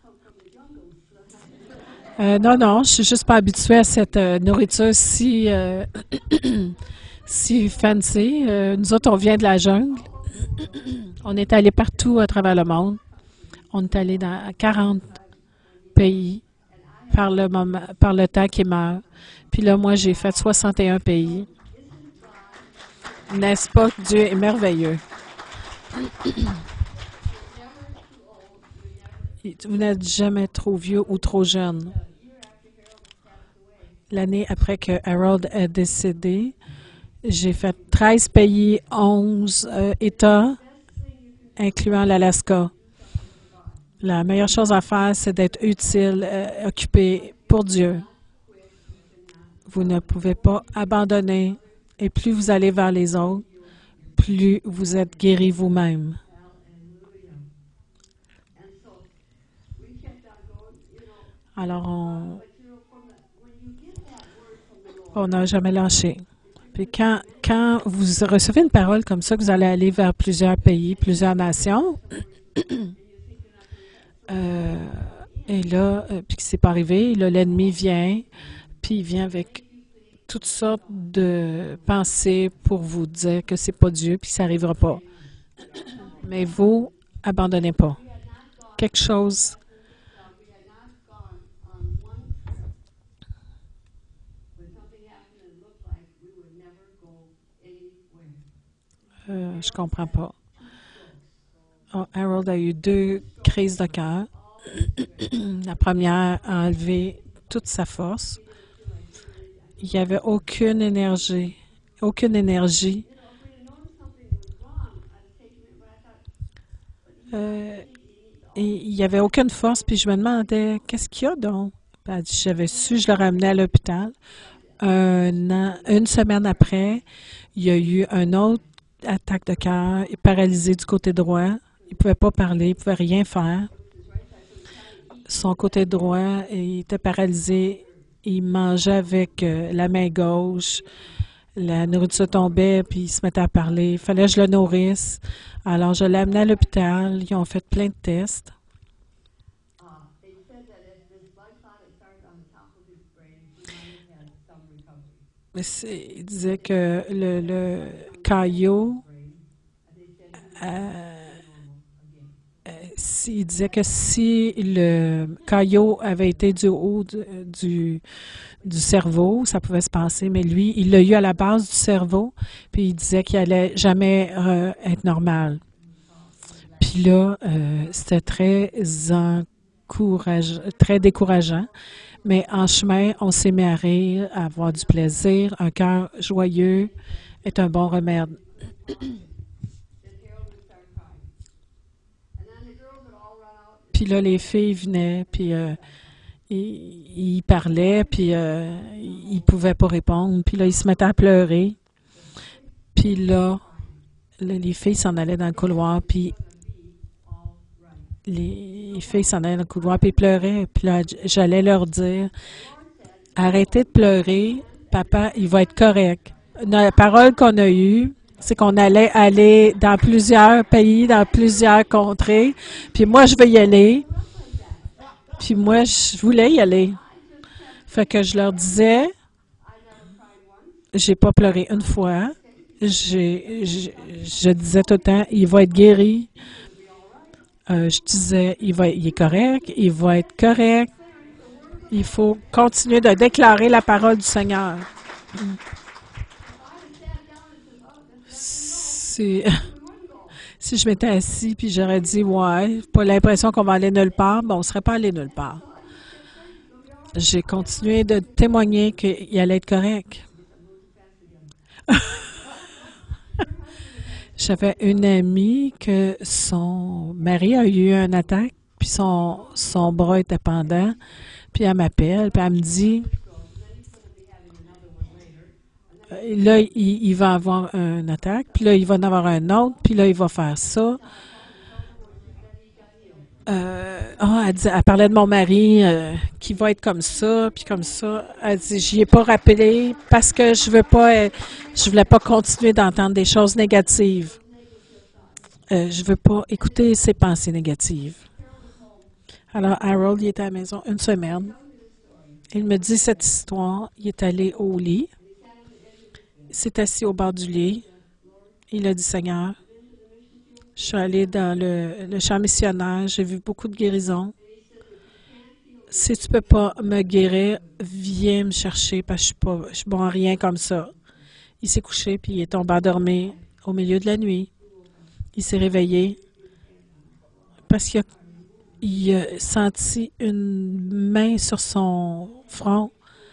Speaker 1: Euh, non, non, je suis juste pas habituée à cette euh, nourriture si, euh, si fancy. Euh, nous autres, on vient de la jungle. On est allé partout à travers le monde. On est allé dans quarante pays par le moment, par le temps qui meurt. Puis là, moi, j'ai fait soixante et un pays. N'est-ce pas que Dieu est merveilleux? Vous n'êtes jamais trop vieux ou trop jeune. L'année après que Harold est décédé, j'ai fait treize pays, onze euh, États, incluant l'Alaska. La meilleure chose à faire, c'est d'être utile, euh, occupé pour Dieu. Vous ne pouvez pas abandonner. Et plus vous allez vers les autres, plus vous êtes guéri vous-même. Alors, on on n'a jamais lâché. Puis quand, quand vous recevez une parole comme ça, que vous allez aller vers plusieurs pays, plusieurs nations, euh, et là, euh, puis que c'est pas arrivé, là, l'ennemi vient, puis il vient avec toutes sortes de pensées pour vous dire que c'est pas Dieu, puis que ça n'arrivera pas. Mais vous, abandonnez pas. Quelque chose. Euh, je comprends pas. Oh, Harold a eu deux crises de cœur. La première a enlevé toute sa force. Il n'y avait aucune énergie. Aucune énergie. Euh, et il n'y avait aucune force. Puis je me demandais, qu'est-ce qu'il y a donc? Elle a dit, j'avais su, je le ramenais à l'hôpital. Un an, une semaine après, il y a eu un autre attaque de cœur, il est paralysé du côté droit. Il ne pouvait pas parler, il ne pouvait rien faire. Son côté droit, il était paralysé. Il mangeait avec euh, la main gauche. La nourriture tombait, puis il se mettait à parler. Il fallait que je le nourrisse. Alors, je l'ai amené à l'hôpital. Ils ont fait plein de tests. Il disait que le, le caillot, euh, euh, il disait que si le caillot avait été du haut du, du, du cerveau, ça pouvait se passer, mais lui, il l'a eu à la base du cerveau, puis il disait qu'il allait jamais euh, être normal. Puis là, euh, c'était très encourageant, très décourageant. Mais en chemin, on s'est mis à rire, à avoir du plaisir. Un cœur joyeux est un bon remède. Puis là, les filles venaient, puis euh, ils, ils parlaient, puis euh, ils ne pouvaient pas répondre. Puis là, ils se mettaient à pleurer. Puis là, là les filles s'en allaient dans le couloir, puis les filles s'en allaient dans le couloir, puis ils pleuraient. Puis là, j'allais leur dire, arrêtez de pleurer, papa, il va être correct. La parole qu'on a eue, c'est qu'on allait aller dans plusieurs pays, dans plusieurs contrées. Puis moi, je veux y aller. Puis moi, je voulais y aller. Fait que je leur disais, j'ai pas pleuré une fois. J'ai, je, je disais tout le temps, il va être guéri. Euh, je disais, il, va, il est correct, il va être correct. Il faut continuer de déclarer la parole du Seigneur. Si, si je m'étais assis puis j'aurais dit, ouais, pas l'impression qu'on va aller nulle part, ben on ne serait pas allé nulle part. J'ai continué de témoigner qu'il allait être correct. J'avais une amie que son mari a eu une attaque, puis son, son bras était pendant, puis elle m'appelle, puis elle me dit, euh, là, il, il va avoir une attaque, puis là, il va en avoir un autre, puis là, il va faire ça. Euh, oh, elle, dit- elle parlait de mon mari euh, qui va être comme ça, puis comme ça. Elle dit, j'y ai pas rappelé parce que je veux pas, euh, je voulais pas continuer d'entendre des choses négatives. Euh, je veux pas écouter ses pensées négatives. Alors, Harold, il était à la maison une semaine. Il me dit cette histoire. Il est allé au lit. Il s'est assis au bord du lit. Il a dit, Seigneur, je suis allé dans le, le champ missionnaire. J'ai vu beaucoup de guérisons. Si tu peux pas me guérir, viens me chercher parce que je suis pas, je suis bon à rien comme ça. Il s'est couché puis il est tombé endormi au milieu de la nuit. Il s'est réveillé parce qu'il a, il a senti une main sur son front.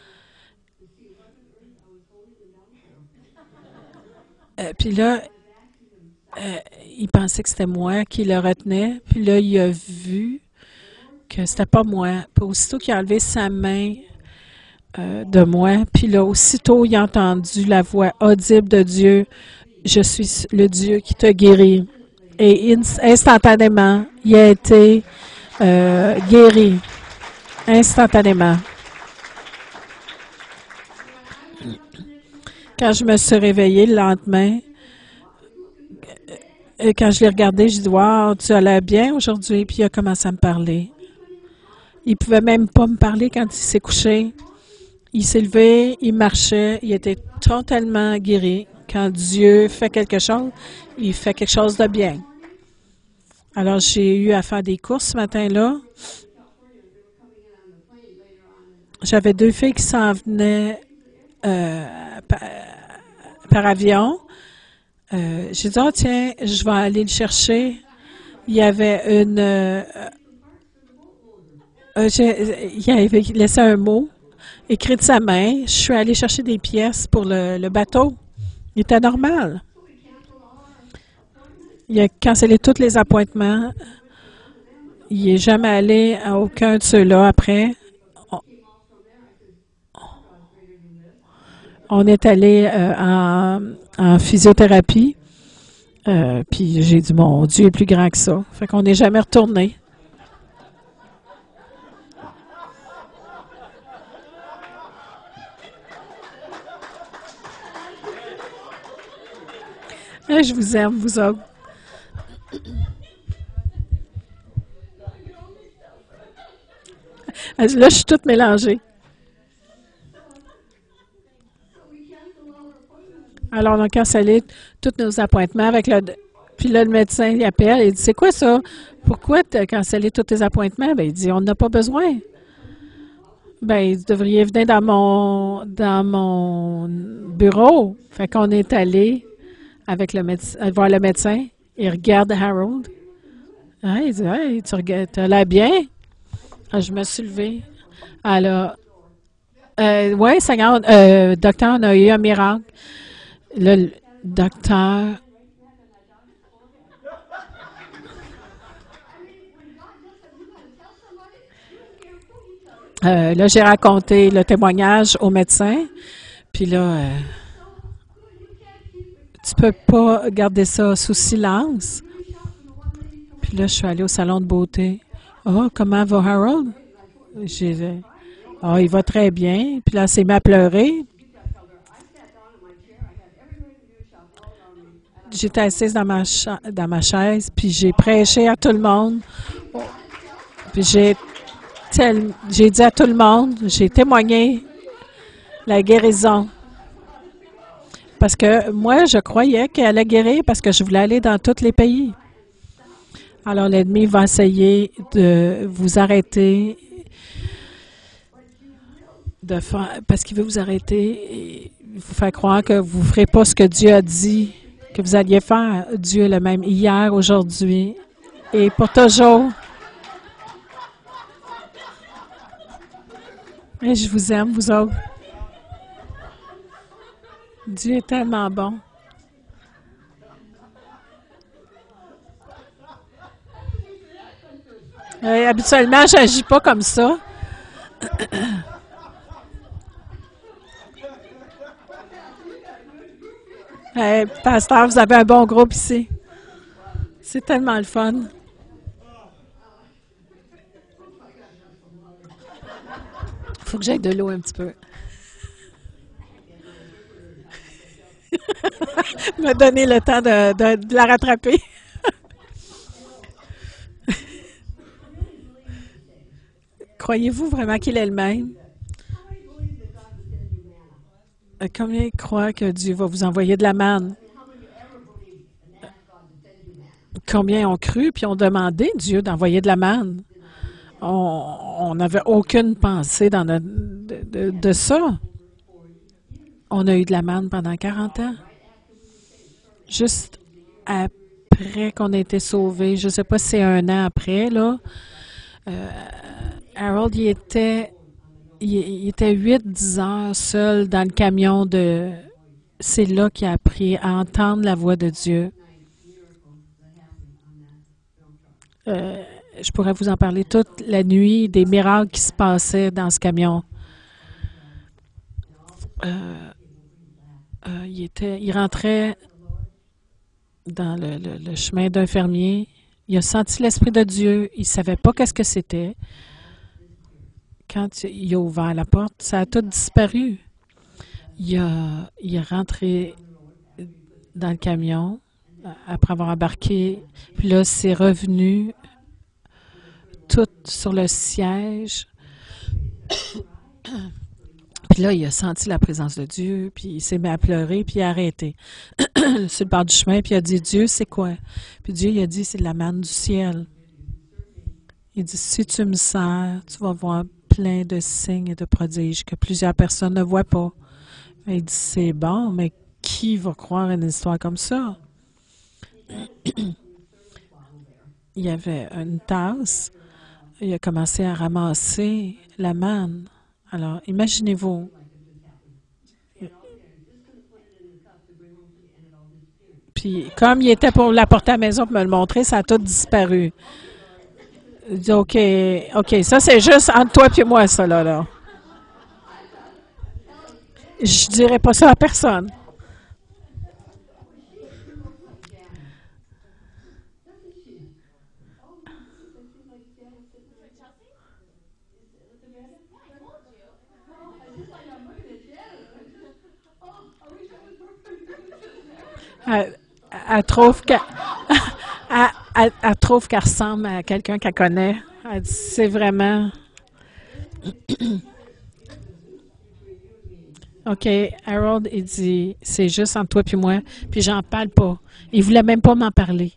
Speaker 1: Euh, puis là, euh, il pensait que c'était moi qui le retenais. Puis là, il a vu que c'était pas moi. Puis aussitôt qu'il a enlevé sa main euh, de moi, puis là, aussitôt il a entendu la voix audible de Dieu, je suis le Dieu qui te guérit. Et in- instantanément, il a été euh, guéri. Instantanément. Quand je me suis réveillée le lendemain, euh, quand je l'ai regardé, j'ai dit, wow, tu as l'air bien aujourd'hui. Puis il a commencé à me parler. Il pouvait même pas me parler quand il s'est couché. Il s'est levé, il marchait, il était totalement guéri. Quand Dieu fait quelque chose, il fait quelque chose de bien. Alors, j'ai eu à faire des courses ce matin-là. J'avais deux filles qui s'en venaient euh, par, par avion. Euh, j'ai dit, oh, tiens, je vais aller le chercher. Il y avait une... euh, euh, j'ai- il avait laissé un mot écrit de sa main. Je suis allée chercher des pièces pour le, le bateau. Il était normal. Il a cancellé tous les appointements. Il n'est jamais allé à aucun de ceux-là après. On, on est allé euh, en, en physiothérapie. Euh, puis j'ai dit, mon Dieu est plus grand que ça. Fait qu'on n'est jamais retourné. Ah, je vous aime, vous autres. Ah, là, je suis toute mélangée. Alors, on a cancellé tous nos appointements avec le... Puis là, le médecin, il appelle, il dit, c'est quoi ça? Pourquoi tu as cancellé tous tes appointements? Ben, il dit, on n'a pas besoin. Ben, vous devriez venir dans mon, dans mon bureau. Fait qu'on est allé avec le médecin, voir le médecin. Il regarde Harold. Ah, il dit, hey, tu regardes, t'as l'air bien. Ah, je me suis levée. Alors, euh, oui, Seigneur, euh, docteur, on a eu un miracle. Le docteur, euh, là, j'ai raconté le témoignage au médecin. Puis là, euh, tu peux pas garder ça sous silence. Puis là, je suis allée au salon de beauté. Oh, comment va Harold? J'ai dit, oh, il va très bien. Puis là, elle s'est mis à pleurer. J'étais assise dans ma, cha- dans ma chaise, puis j'ai prêché à tout le monde. Puis j'ai tel- j'ai dit à tout le monde, j'ai témoigné la guérison. Parce que moi, je croyais qu'elle allait guérir parce que je voulais aller dans tous les pays. Alors l'ennemi va essayer de vous arrêter, de faire, parce qu'il veut vous arrêter et vous faire croire que vous ne ferez pas ce que Dieu a dit que vous alliez faire. Dieu est le même hier, aujourd'hui et pour toujours. Et je vous aime, vous autres. Dieu est tellement bon. Et habituellement, je n'agis pas comme ça. Hey, pasteur, vous avez un bon groupe ici. C'est tellement le fun. Il faut que j'aille de l'eau un petit peu. Me donner le temps de, de, de la rattraper. Croyez-vous vraiment qu'il est le même? Combien croient que Dieu va vous envoyer de la manne? Combien ont cru puis ont demandé Dieu d'envoyer de la manne? On n'avait aucune pensée dans notre, de, de, de ça. On a eu de la manne pendant quarante ans. Juste après qu'on ait été sauvés, je ne sais pas si c'est un an après, là, euh, Harold, il était, il, il était huit dix heures seul dans le camion de... C'est là qu'il a appris à entendre la voix de Dieu. Euh, je pourrais vous en parler toute la nuit, des miracles qui se passaient dans ce camion. Euh, euh, il, était, il rentrait dans le, le, le chemin d'un fermier. Il a senti l'Esprit de Dieu. Il ne savait pas qu'est-ce que c'était. Quand il a ouvert la porte, ça a tout disparu. Il a, il est rentré dans le camion après avoir embarqué. Puis là, c'est revenu tout sur le siège. Puis là, il a senti la présence de Dieu, puis il s'est mis à pleurer, puis il a arrêté sur le bord du chemin, puis il a dit, Dieu, c'est quoi? Puis Dieu, il a dit, c'est de la manne du ciel. Il dit, si tu me sers, tu vas voir plein de signes et de prodiges que plusieurs personnes ne voient pas. Il dit, c'est bon, mais qui va croire à une histoire comme ça? Il y avait une tasse. Il a commencé à ramasser la manne. Alors, imaginez-vous. Puis, comme il était pour l'apporter à la maison pour me le montrer, ça a tout disparu. Il dit, OK, OK, ça c'est juste entre toi et moi, ça, là, là. Je dirais pas ça à personne. Elle, elle trouve qu'elle elle, elle, elle trouve qu'elle ressemble à quelqu'un qu'elle connaît. Elle dit, c'est vraiment... OK, Harold, il dit, c'est juste entre toi et moi, puis j'en parle pas. Il voulait même pas m'en parler.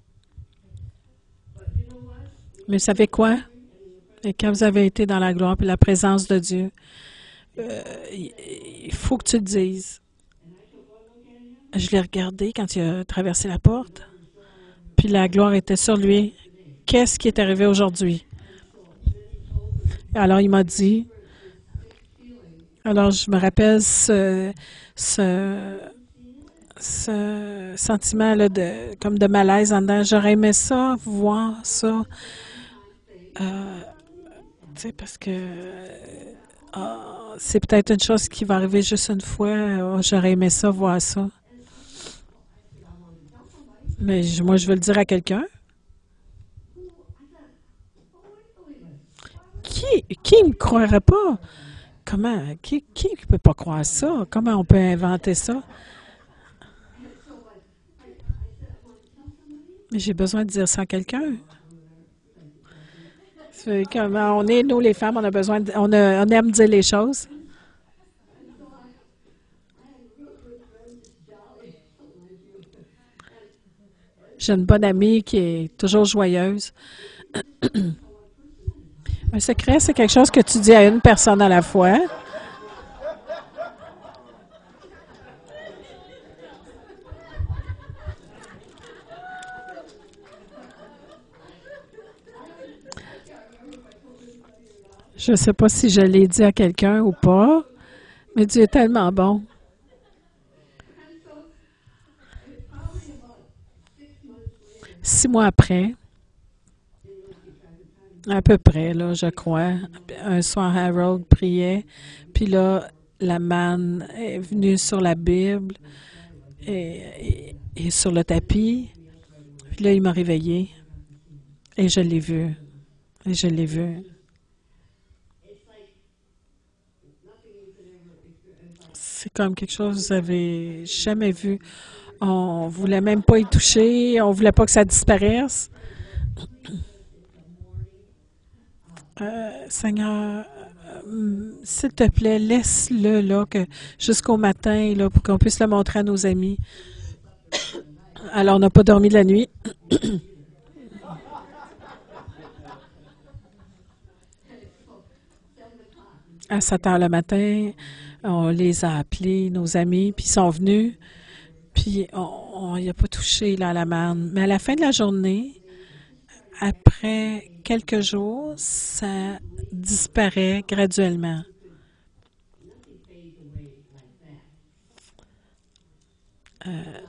Speaker 1: Mais vous savez quoi? Et quand vous avez été dans la gloire et la présence de Dieu, euh, il faut que tu le dises. Je l'ai regardé quand il a traversé la porte, puis la gloire était sur lui. Qu'est-ce qui est arrivé aujourd'hui? Alors, il m'a dit, alors je me rappelle ce, ce, ce sentiment là de, comme de malaise en dedans. J'aurais aimé ça, voir ça. Euh, tu sais, parce que euh, c'est peut-être une chose qui va arriver juste une fois. Oh, j'aurais aimé ça, voir ça. Mais je, moi, je veux le dire à quelqu'un. Qui qui ne croirait pas? Comment? Qui qui ne peut pas croire ça? Comment on peut inventer ça? Mais j'ai besoin de dire ça à quelqu'un. C'est comment on est, nous, les femmes, on a besoin de, on, a, on aime dire les choses. J'ai une bonne amie qui est toujours joyeuse. Un secret, c'est quelque chose que tu dis à une personne à la fois. Je ne sais pas si je l'ai dit à quelqu'un ou pas, mais Dieu est tellement bon. Six mois après, à peu près, là, je crois, un soir, Harold priait, puis là, la manne est venue sur la Bible et, et- et sur le tapis. Puis là, il m'a réveillée et je l'ai vu. Et je l'ai vu. C'est comme quelque chose que vous avez jamais vu. On voulait même pas y toucher, on voulait pas que ça disparaisse. Euh, Seigneur, euh, s'il te plaît, laisse-le là, que jusqu'au matin, là, pour qu'on puisse le montrer à nos amis. Alors, on n'a pas dormi la nuit. À sept heures le matin, on les a appelés, nos amis, puis ils sont venus, puis on n'y a pas touché là, à la manne. Mais à la fin de la journée, après quelques jours, ça disparaît graduellement. Euh,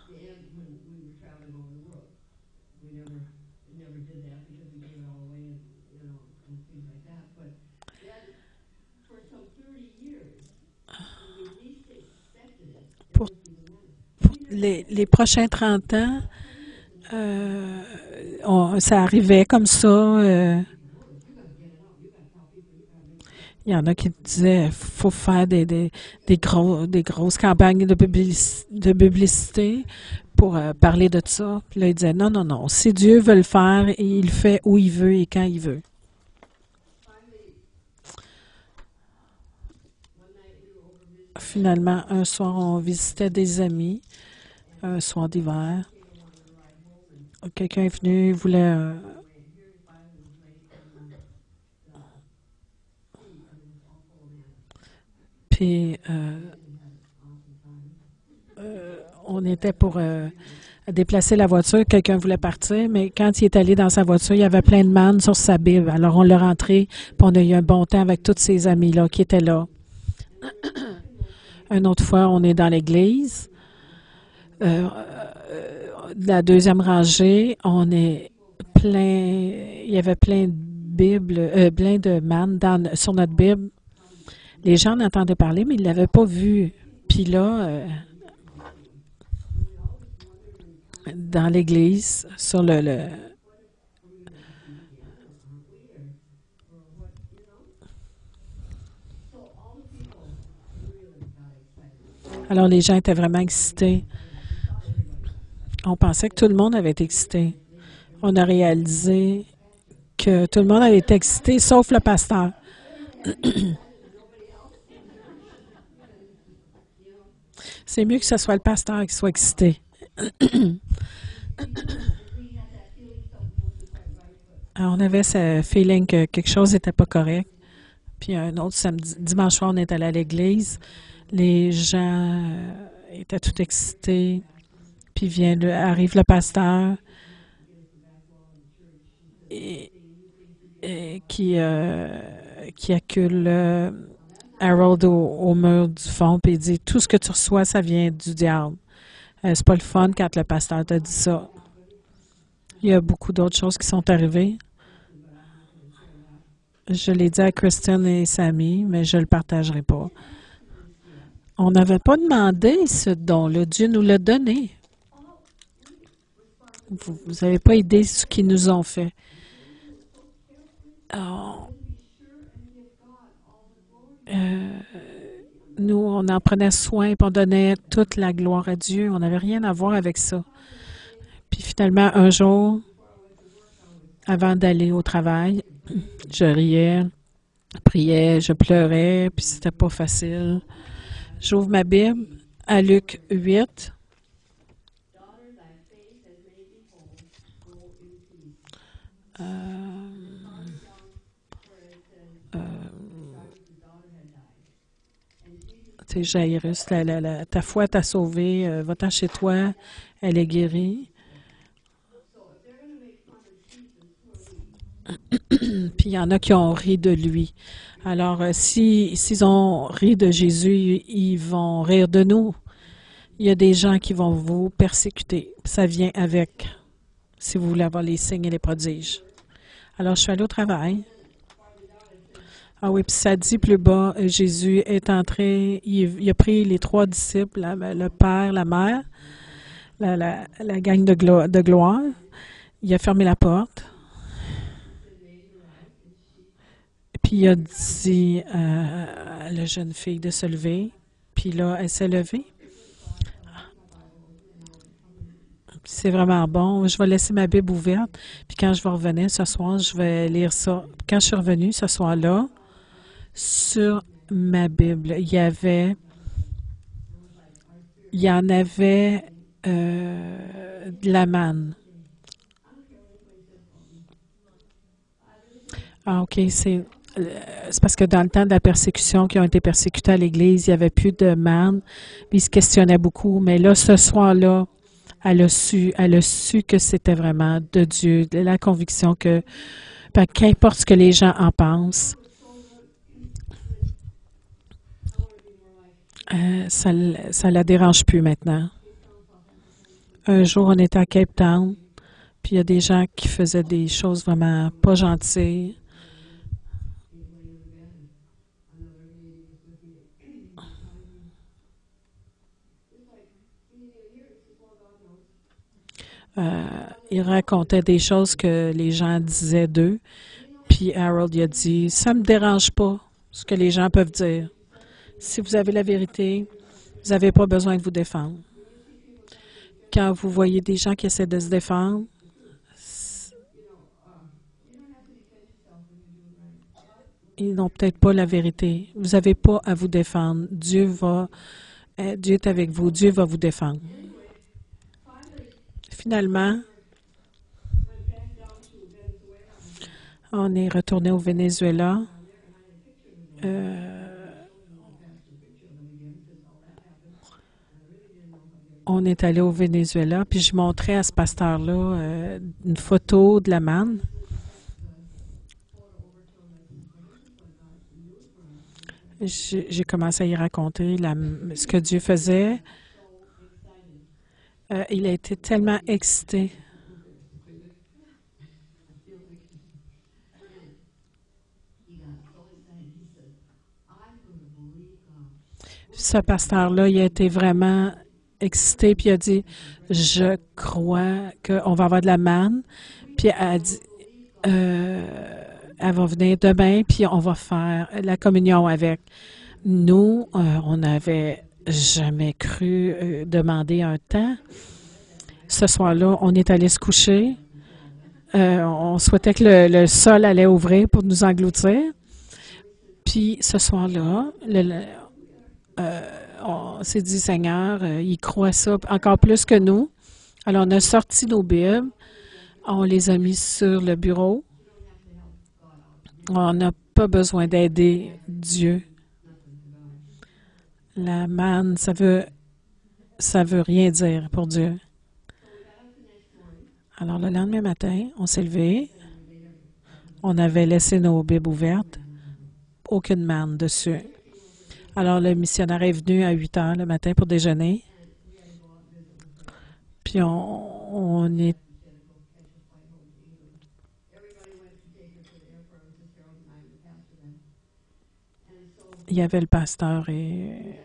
Speaker 1: pour pour les, les prochains trente ans, euh, on- ça arrivait comme ça. euh, Il y en a qui disaient faut faire des, des, des, gros, des grosses campagnes de, publici- de publicité pour euh, parler de ça. Puis là, ils disaient non, non, non. Si Dieu veut le faire, il le fait où il veut et quand il veut. Finalement, un soir, on visitait des amis, un soir d'hiver. Quelqu'un est venu, il voulait. euh, puis, euh, euh, on était pour euh, déplacer la voiture. Quelqu'un voulait partir, mais quand il est allé dans sa voiture, il y avait plein de mannes sur sa Bible. Alors, on l'a rentré, puis on a eu un bon temps avec tous ces amis-là qui étaient là. Une autre fois, on est dans l'église. Euh, euh, la deuxième rangée, on est plein. Il y avait plein de Bibles, euh, plein de mannes dans- sur notre Bible. Les gens en entendaient parler, mais ils ne l'avaient pas vu. Puis là, euh, dans l'église, sur le, le- Alors les gens étaient vraiment excités. On pensait que tout le monde avait été excité. On a réalisé que tout le monde avait été excité, sauf le pasteur. C'est mieux que ce soit le pasteur qui soit excité. Alors, on avait ce feeling que quelque chose n'était pas correct. Puis un autre samedi, dimanche soir, on est allé à l'église. Les gens euh, étaient tout excités. Puis vient le- arrive le pasteur et, et qui, euh, qui accule euh, Harold au, au mur du fond, puis il dit tout ce que tu reçois, ça vient du diable. Euh, c'est pas le fun quand le pasteur t'a dit ça. Il y a beaucoup d'autres choses qui sont arrivées. Je l'ai dit à Kristen et Sammy, mais je ne le partagerai pas. On n'avait pas demandé ce don-là. Dieu nous l'a donné. Vous n'avez pas idée de ce qu'ils nous ont fait. Alors, euh, nous, on en prenait soin et on donnait toute la gloire à Dieu. On n'avait rien à voir avec ça. Puis finalement, un jour, avant d'aller au travail, je riais, je priais, je pleurais, puis c'était pas facile. J'ouvre ma Bible à Luc huit. Euh, euh, tu sais, Jairus, la- la- la- ta foi t'a sauvé, euh, va-t'en chez toi, elle est guérie. Puis il y en a qui ont ri de lui. Alors, euh, si, s'ils ont ri de Jésus, ils vont rire de nous. Il y a des gens qui vont vous persécuter. Ça vient avec, si vous voulez avoir les signes et les prodiges. Alors, je suis allée au travail. Ah oui, puis ça dit plus bas, euh, Jésus est entré, il, il a pris les trois disciples, la- le père, la mère, la, la, la gang de, glo- de gloire. Il a fermé la porte. Puis il a dit euh, à la jeune fille de se lever. Puis là, elle s'est levée. C'est vraiment bon. Je vais laisser ma Bible ouverte. Puis quand je vais revenir ce soir, je vais lire ça. Quand je suis revenue ce soir-là, sur ma Bible, il y avait, il y en avait euh, de la manne. Ah, OK, c'est euh, c'est parce que dans le temps de la persécution, qui ont été persécutés à l'Église, il n'y avait plus de manne, puis ils se questionnaient beaucoup. Mais là, ce soir-là, elle a su, elle a su que c'était vraiment de Dieu, de la conviction que, ben, qu'importe ce que les gens en pensent, euh, ça ne la dérange plus maintenant. Un jour, on était à Cape Town, puis il y a des gens qui faisaient des choses vraiment pas gentilles. Euh, ils racontaient des choses que les gens disaient d'eux. Puis Harold il a dit, ça me dérange pas ce que les gens peuvent dire. Si vous avez la vérité, vous n'avez pas besoin de vous défendre. Quand vous voyez des gens qui essaient de se défendre, ils n'ont peut-être pas la vérité. Vous n'avez pas à vous défendre. Dieu va, euh, Dieu est avec vous. Dieu va vous défendre. Finalement, on est retourné au Venezuela. Euh, on est allé au Venezuela, puis je montrais à ce pasteur-là euh, une photo de la manne. J'ai j'ai commencé à y raconter la- ce que Dieu faisait. Euh, il a été tellement excité. Ce pasteur-là, il a été vraiment excité, puis il a dit, je crois qu'on va avoir de la manne. Puis elle a dit, euh, elle va venir demain, puis on va faire la communion avec. Nous, euh, on n'avait jamais cru euh, demander un temps. Ce soir-là, on est allé se coucher. Euh, on souhaitait que le, le sol allait ouvrir pour nous engloutir. Puis ce soir-là, le, le- euh, on s'est dit, Seigneur, euh, il croit ça encore plus que nous. Alors, on a sorti nos Bibles, on les a mis sur le bureau. On n'a pas besoin d'aider Dieu. La manne, ça veut, ça veut rien dire pour Dieu. Alors, le lendemain matin, on s'est levé. On avait laissé nos Bibles ouvertes. Aucune manne dessus. Alors, le missionnaire est venu à huit heures le matin pour déjeuner. Puis, on, on est. Il y avait le pasteur et,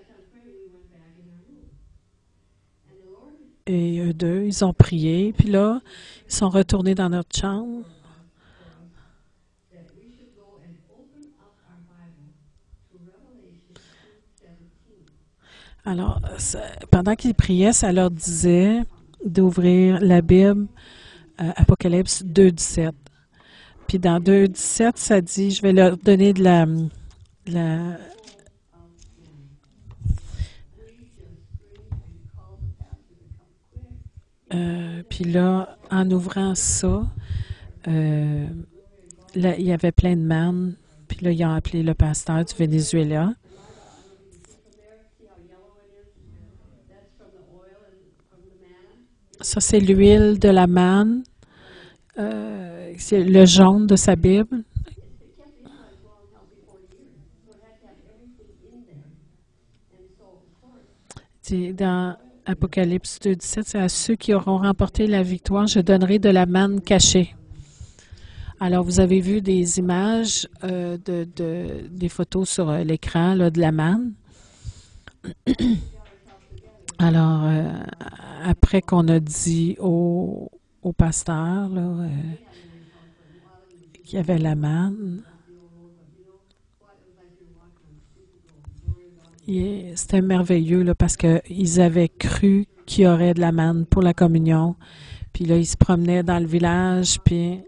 Speaker 1: et eux deux. Ils ont prié. Puis là, ils sont retournés dans notre chambre. Alors, ça- pendant qu'ils priaient, ça leur disait d'ouvrir la Bible, euh, Apocalypse deux, dix-sept. Puis dans deux, dix-sept, ça dit, je vais leur donner de la, de la euh, puis là, en ouvrant ça, euh, là, il y avait plein de manne. Puis là, ils ont appelé le pasteur du Venezuela. Ça, c'est l'huile de la manne. Euh, c'est le jaune de sa Bible. C'est dans Apocalypse deux, dix-sept, c'est à ceux qui auront remporté la victoire, je donnerai de la manne cachée. Alors, vous avez vu des images, euh, de, de, des photos sur euh, l'écran là, de la manne. Alors, euh, après qu'on a dit au, au pasteur là, euh, qu'il y avait la manne, et c'était merveilleux là, parce qu'ils avaient cru qu'il y aurait de la manne pour la communion. Puis là, ils se promenaient dans le village, puis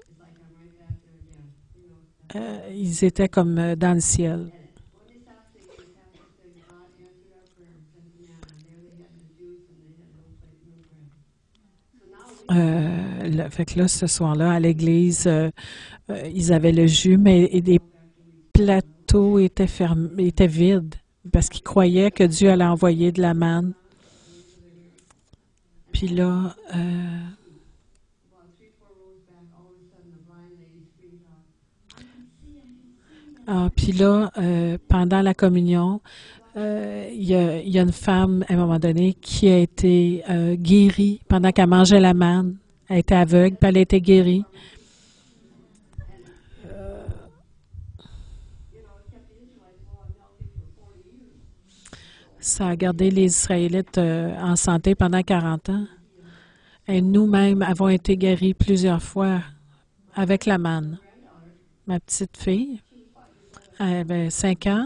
Speaker 1: euh, ils étaient comme euh, dans le ciel. Euh, le- fait que là, ce soir-là, à l'église, euh, euh, ils avaient le jus, mais et des plateaux étaient fermés, étaient vides, parce qu'ils croyaient que Dieu allait envoyer de la manne. Puis là, euh, ah, puis là, euh, pendant la communion, euh, il y a, il y a une femme, à un moment donné, qui a été euh, guérie pendant qu'elle mangeait la manne. Elle était aveugle, puis elle a été guérie. Ça a gardé les Israélites euh, en santé pendant quarante ans. Et nous-mêmes avons été guéris plusieurs fois avec la manne. Ma petite fille, elle avait cinq ans.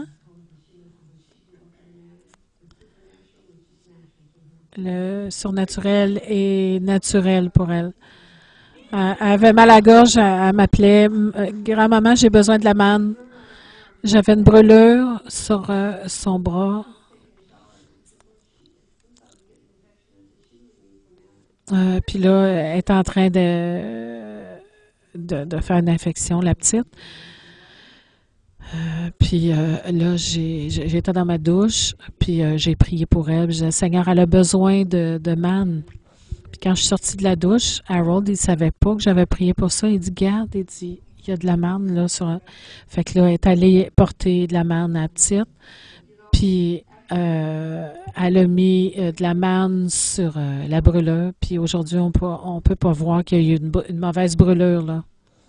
Speaker 1: Le surnaturel est naturel pour elle. Euh, Elle avait mal à la gorge, elle, elle m'appelait euh, grand-maman, j'ai besoin de la manne. J'avais une brûlure sur euh, son bras. Euh, puis là, elle est en train de, de, de faire une infection, la petite. Euh, puis euh, là, j'ai, j'ai- j'étais dans ma douche, puis euh, j'ai prié pour elle. Puis j'ai dit, Seigneur, elle a besoin de, de manne. Puis quand je suis sortie de la douche, Harold, il savait pas que j'avais prié pour ça. Il dit, garde, il dit, il y a de la manne là sur. Fait que là, elle est allée porter de la manne à la petite. Puis euh, elle a mis euh, de la manne sur euh, la brûlure. Puis aujourd'hui, on peut, on peut pas voir qu'il y a eu une, une mauvaise brûlure là.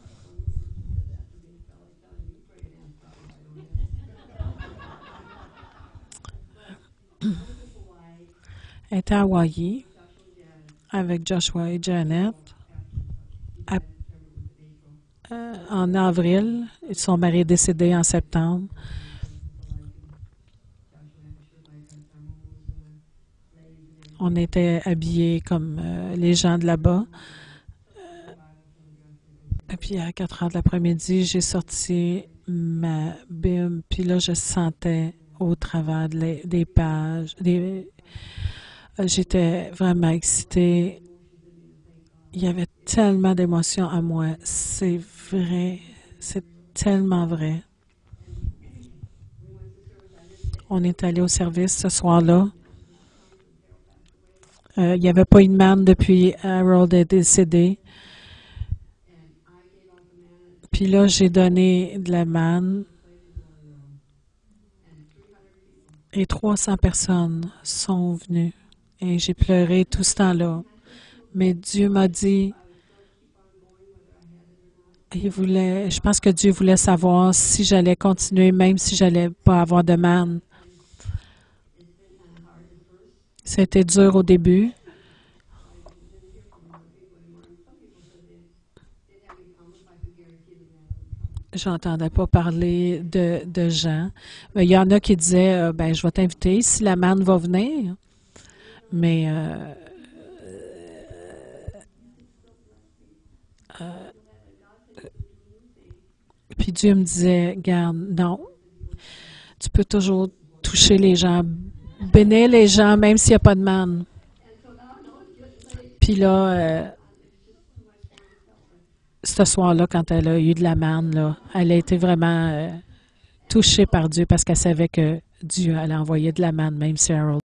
Speaker 1: Elle était à Hawaii avec Joshua et Janet à- euh, en avril. Son mari est décédé en septembre. On était habillés comme euh, les gens de là-bas. Et puis à quatre heures de l'après-midi, j'ai sorti ma Bible. Puis là, je sentais au travers de les- des pages. Des, euh, j'étais vraiment excitée. Il y avait tellement d'émotions en moi. C'est vrai. C'est tellement vrai. On est allé au service ce soir-là. Euh, il n'y avait pas eu de manne depuis Harold est décédé. Puis là, j'ai donné de la manne et trois cents personnes sont venues. Et j'ai pleuré tout ce temps-là. Mais Dieu m'a dit, il voulait, je pense que Dieu voulait savoir si j'allais continuer, même si j'allais pas avoir de manne. C'était dur au début. J'entendais pas parler de, de gens. Mais il y en a qui disaient, euh, ben, je vais t'inviter si la manne va venir. Mais euh, puis Dieu me disait, garde, non, tu peux toujours toucher les gens, bénir les gens, même s'il n'y a pas de manne. Puis là, euh, ce soir-là, quand elle a eu de la manne, là, elle a été vraiment euh, touchée par Dieu parce qu'elle savait que Dieu allait envoyer de la manne, même si Harold